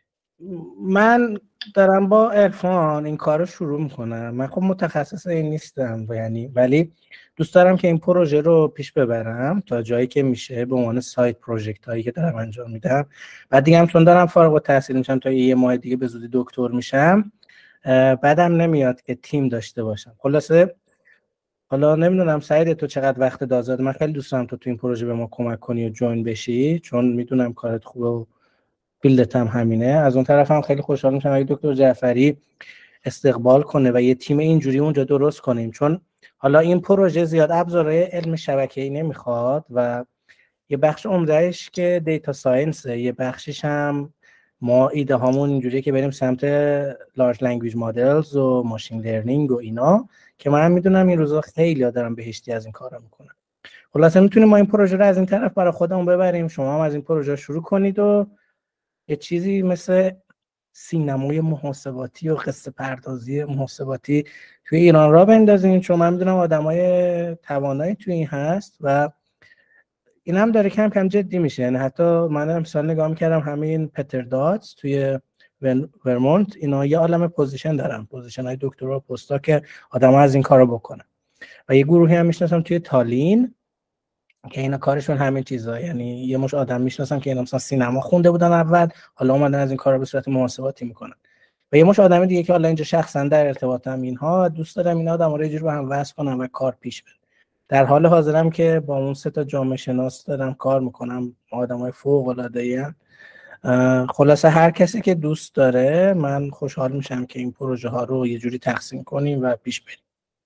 من دارم با عرفان این کار رو شروع میکنم. من خب متخصص این نیستم یعنی، ولی دوست دارم که این پروژه رو پیش ببرم تا جایی که میشه به عنوان سایت پروژکت هایی که دارم انجام میدم. بعد دیگه هم چون دارم فارغ التحصیل میشم تا یه ماه دیگه به زودی دکتر میشم، بعدم نمیاد که تیم داشته باشم. خلاصه حالا نمیدونم سعید تو چقدر وقت دازاد، من خیلی دوست دارم تو این پروژه به ما کمک کنی و جوین بشی چون میدونم کارت خوبه و فیلدت هم همینه. از اون طرف هم خیلی خوشحال میشم اگه دکتر جعفری استقبال کنه و یه تیم اینجوری اونجا درست کنیم، چون حالا این پروژه زیاد ابزارهای علم شبکه‌ای نمیخواد و یه بخش عمدهش که دیتا ساینسه، یه بخشش هم ما ایده هامون اینجوریه که بریم سمت لارج لنگویج مدلز و ماشین لرنینگ و اینا که من میدونم این روزا خیلی ها دارم بهشتی از این کارا میکنم. خلاصه میتونیم ما این پروژه رو از این طرف برای خودمون ببریم، شما هم از این پروژه شروع کنید و یه چیزی مثل سینمای محاسباتی و قصه پردازی محاسباتی توی ایران را بندازیم، چون من میدونم آدمای توانایی توی این هست و این هم داره کم کم جدی میشه. یعنی حتی من امسال نگاه میکردم همین پتر داتس توی ورمونت اینا یه عالم پوزیشن دارن، پوزیشن های دکترا پستا که آدم‌ها از این کارو بکنن و یه گروهی هم میشناسم توی تالین که اینا کارشون همین چیزا. یعنی یه مش آدم میشناسم که اینا مثلا سینما خونده بودن اول، حالا اومدن از این کارا به صورت محاسباتی میکنن و یه مش آدم دیگه که حالا اینجا شخصا در ارتباطم اینها دوست دارم این آدم‌ها رو یه جوری با هم وصل کنم و کار پیش بره. در حال حاضرم که با اون 3 تا جامعه شناس دارم کار میکنم، آدمای فوق العاده‌ای. خلاصه هر کسی که دوست داره من خوشحال میشم که این پروژه ها رو یه جوری تقسیم کنیم و پیش بریم.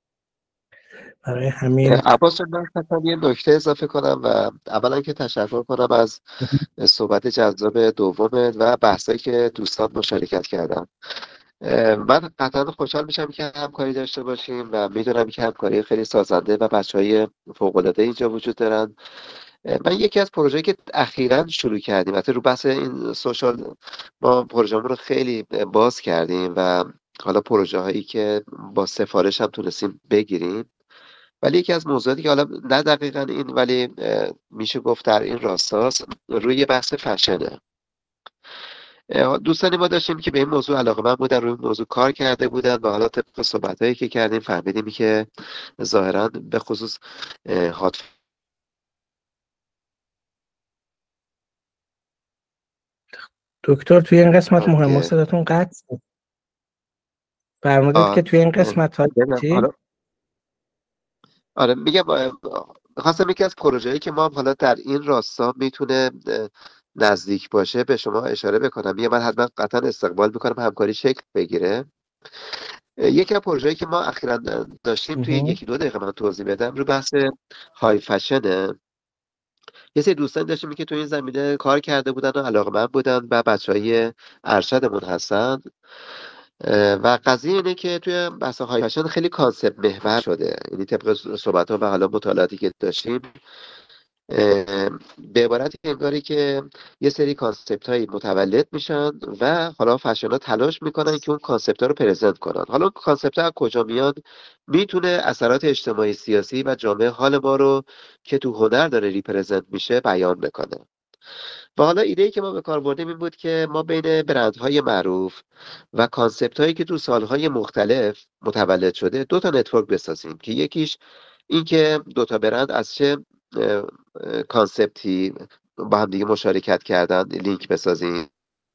برای همین عباس من خواستم یه نکته اضافه کنم و اولا که تشکر کنم از صحبت جذاب دومت و بحثایی که دوستان مشارکت کردن. من قطعا خوشحال میشم که همکاری داشته باشیم و میدونم که همکاری خیلی سازنده و بچهای فوق‌العاده اینجا وجود دارن. من یکی از پروژه‌ای که اخیراً شروع کردیم، البته رو بحث این سوشال ما پروژه‌مون رو خیلی باز کردیم و حالا پروژه هایی که با سفارش هم تونستیم بگیریم، ولی یکی از موضوعاتی که حالا نه دقیقاً این ولی میشه گفت در این راستاست روی بحث فشنه. دوستانی ما داشتیم که به این موضوع علاقه‌مند بودن، روی این موضوع کار کرده بودن و حالا طبق صحبت‌هایی که کردیم فهمیدیم که ظاهراً به خصوص هات دکتر توی این قسمت مهمه که صداتون قطع شد. فرمودید که توی این قسمت ها چی؟ آره میگم خواستم یکی از پروژه‌ای که ما حالا در این راستا میتونه نزدیک باشه به شما اشاره بکنم. من حتما قطعا استقبال میکنم همکاری شکل بگیره. یکی از پروژه‌ای که ما اخیراً داشتیم توی 1-2 دقیقه من توضیح بدم رو بحث های فشنه. یه سری دوستان داشتیم که توی این زمینه کار کرده بودن و علاقه‌مند بودن و بچهای ارشدمون هستن و قضیه اینه که توی بحث های فشن خیلی کانسپت محور شده. یعنی طبق صحبت‌ها و حالا مطالعاتی که داشتیم به عبارت انگاری که یه سری کانسپت هایی متولد میشن و حالا فشن ها تلاش میکنن که اون کانسپت ها رو پرزنت کنن. حالا کانسپت ها از کجا میاد؟ میتونه اثرات اجتماعی سیاسی و جامعه حال ما رو که تو هنر داره ریپرزنت میشه بیان بکنه. و حالا ایده‌ای که ما به کار بردیم این بود که ما بین برندهای معروف و کانسپت هایی که تو سالهای مختلف متولد شده 2 تا نتورک بسازیم که یکیش این که 2 تا برند از چه کانسپتی با هم دیگه مشارکت کردن لینک بسازیم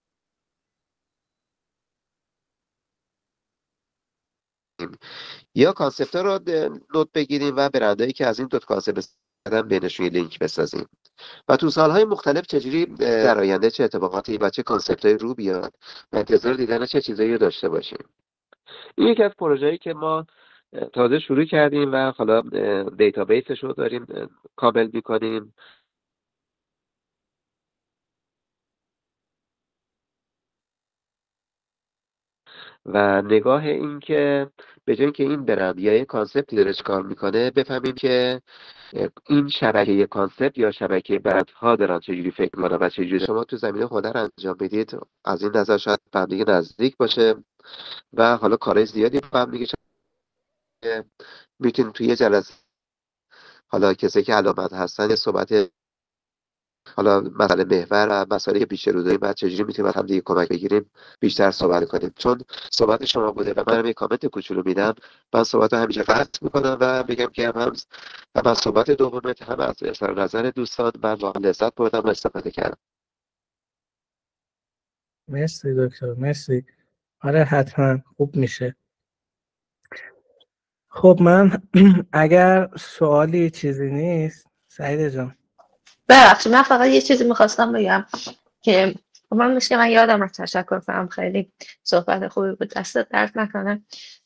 یا کانسپت ها رو نوت بگیریم و برندهایی که از این 2 تا کانسپت استفاده بینشون لینک بسازیم و تو سالهای مختلف چجوری در آینده چه اتفاقاتی و چه کانسپت‌های رو بیاد و انتظار دیدن چه چیزایی رو داشته باشیم. این یکی از پروژه‌ای که ما تازه شروع کردیم و حالا دیتابیسش رو داریم کامل می‌کنیم و نگاه این که به جای اینکه این برند یا یک کانسپتی داره کار میکنه بفهمیم که این شبکه کانسپت یا شبکه برندها دارن چجوری فکر میکنن و چجوری شما تو زمینه هنر انجام بدید. از این نظر شاید به هم دیگه نزدیک باشه و حالا کارهای زیادی با هم دیگه میتونیم توی یه جلسه حالا کسی که علامت هستن یه صحبت حالا مسئله محور و مسائلی که پیش رو داریم بعد چجوری میتونیم هم دیگه کمک بگیریم بیشتر صحبت کنیم. چون صحبت شما بوده و منم یه کامنت کوچولو میدم، من صحبت رو همینجا قطع میکنم و بگم که هم از صحبت دومت هم از اظهار نظر دوستان من واقعا لذت بردم و استفاده کردم. مرسی دکتر، مرسی. آره حتما خوب میشه. خب من اگر سوالی چیزی نیست سعید جان. ببخشید من فقط یه چیزی میخواستم بگم که من یادم رو تشکر کنم، خیلی صحبت خوبی بود، دستت درد نکنه.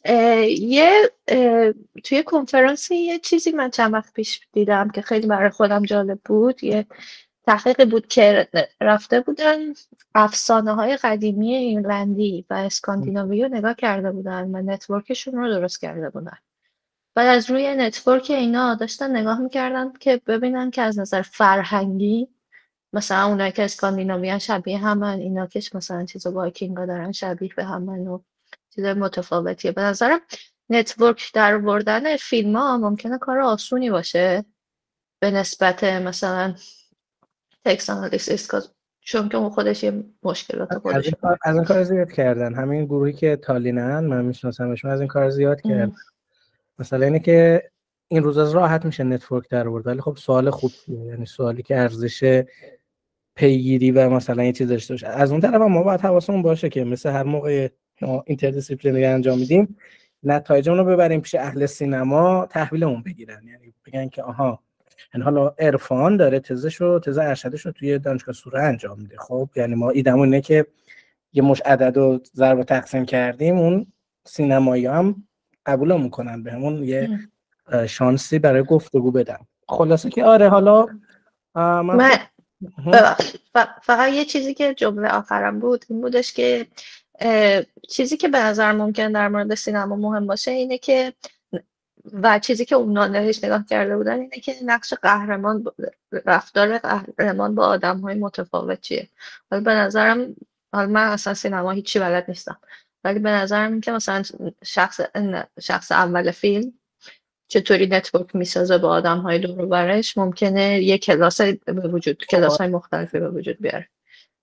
توی کنفرانسی یه چیزی من چند وقت پیش دیدم که خیلی برای خودم جالب بود. یه تحقیقی بود که رفته بودن افسانه های قدیمی ایرلندی و اسکاندیناوی رو نگاه کرده بودن و نتورکشون رو درست کرده بودن. بعد از روی نتورک اینا داشتن نگاه میکردن که ببینن که از نظر فرهنگی مثلا اونایی که اسکاندیناویان شبیه همن، اینا که مثلا چیزا وایکینگا دارن شبیه به همن و چیزای متفاوتیه. به نظرم نتورک در آوردن فیلم ها ممکنه کار آسونی باشه به نسبت مثلا تکست آنالیسیس، چون که اون خودش یه مشکلات خودشه. از این کار زیاد کردن همین گروهی که تالینن، من میشناسمشون، از این کار زیاد کردن. مثلا اینه که این روز از راحت میشه نتورک در آورد، ولی خب سوال خوبیه، یعنی سوالی که ارزش پیگیری و مثلا یه چیز داشته باشه. از اون طرف ما باید حواسمون باشه که مثل هر موقع اینتردیسیپلینری انجام میدیم نتایجمون رو ببریم پیش اهل سینما تحویلمون بگیرن، یعنی بگن که آها این حالا عرفان داره تز ارشدش رو توی دانشگاه سوره انجام میده. خب یعنی ما ایدمون اینه که یه مش عدد رو ضرب و تقسیم کردیم، اون سینمایی هم قبولمون کنن، بهمون یه شانسی برای گفتگو بدن. خلاصه که آره حالا من فقط یه چیزی که جمله آخرم بود این بودش که چیزی که به نظر ممکن در مورد سینما مهم باشه اینه که و چیزی که اونا بهش نگاه کرده بودن اینه که نقش قهرمان، رفتار قهرمان با آدم‌های متفاوت چیه. ولی به نظرم، حالا من اصلا سینما هیچی بلد نیستم، ولی به نظرم این که مثلا شخص اول فیلم چطوری نتورک میسازه با آدم‌های دور و برش ممکنه یه کلاس‌های مختلفی به وجود بیاره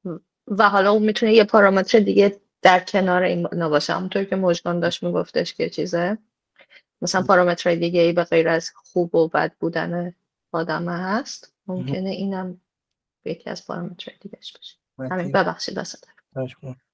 و حالا اون میتونه یه پارامتر دیگه در کنار این باشه، همونطور که مژگان داشت میگفتش که چیزه مثلا پارامترهای دیگه ای به غیر از خوب و بد بودن آدم هست، ممکنه اینم یکی از پارامترهای دیگهش باشه. همین، ببخشید دست.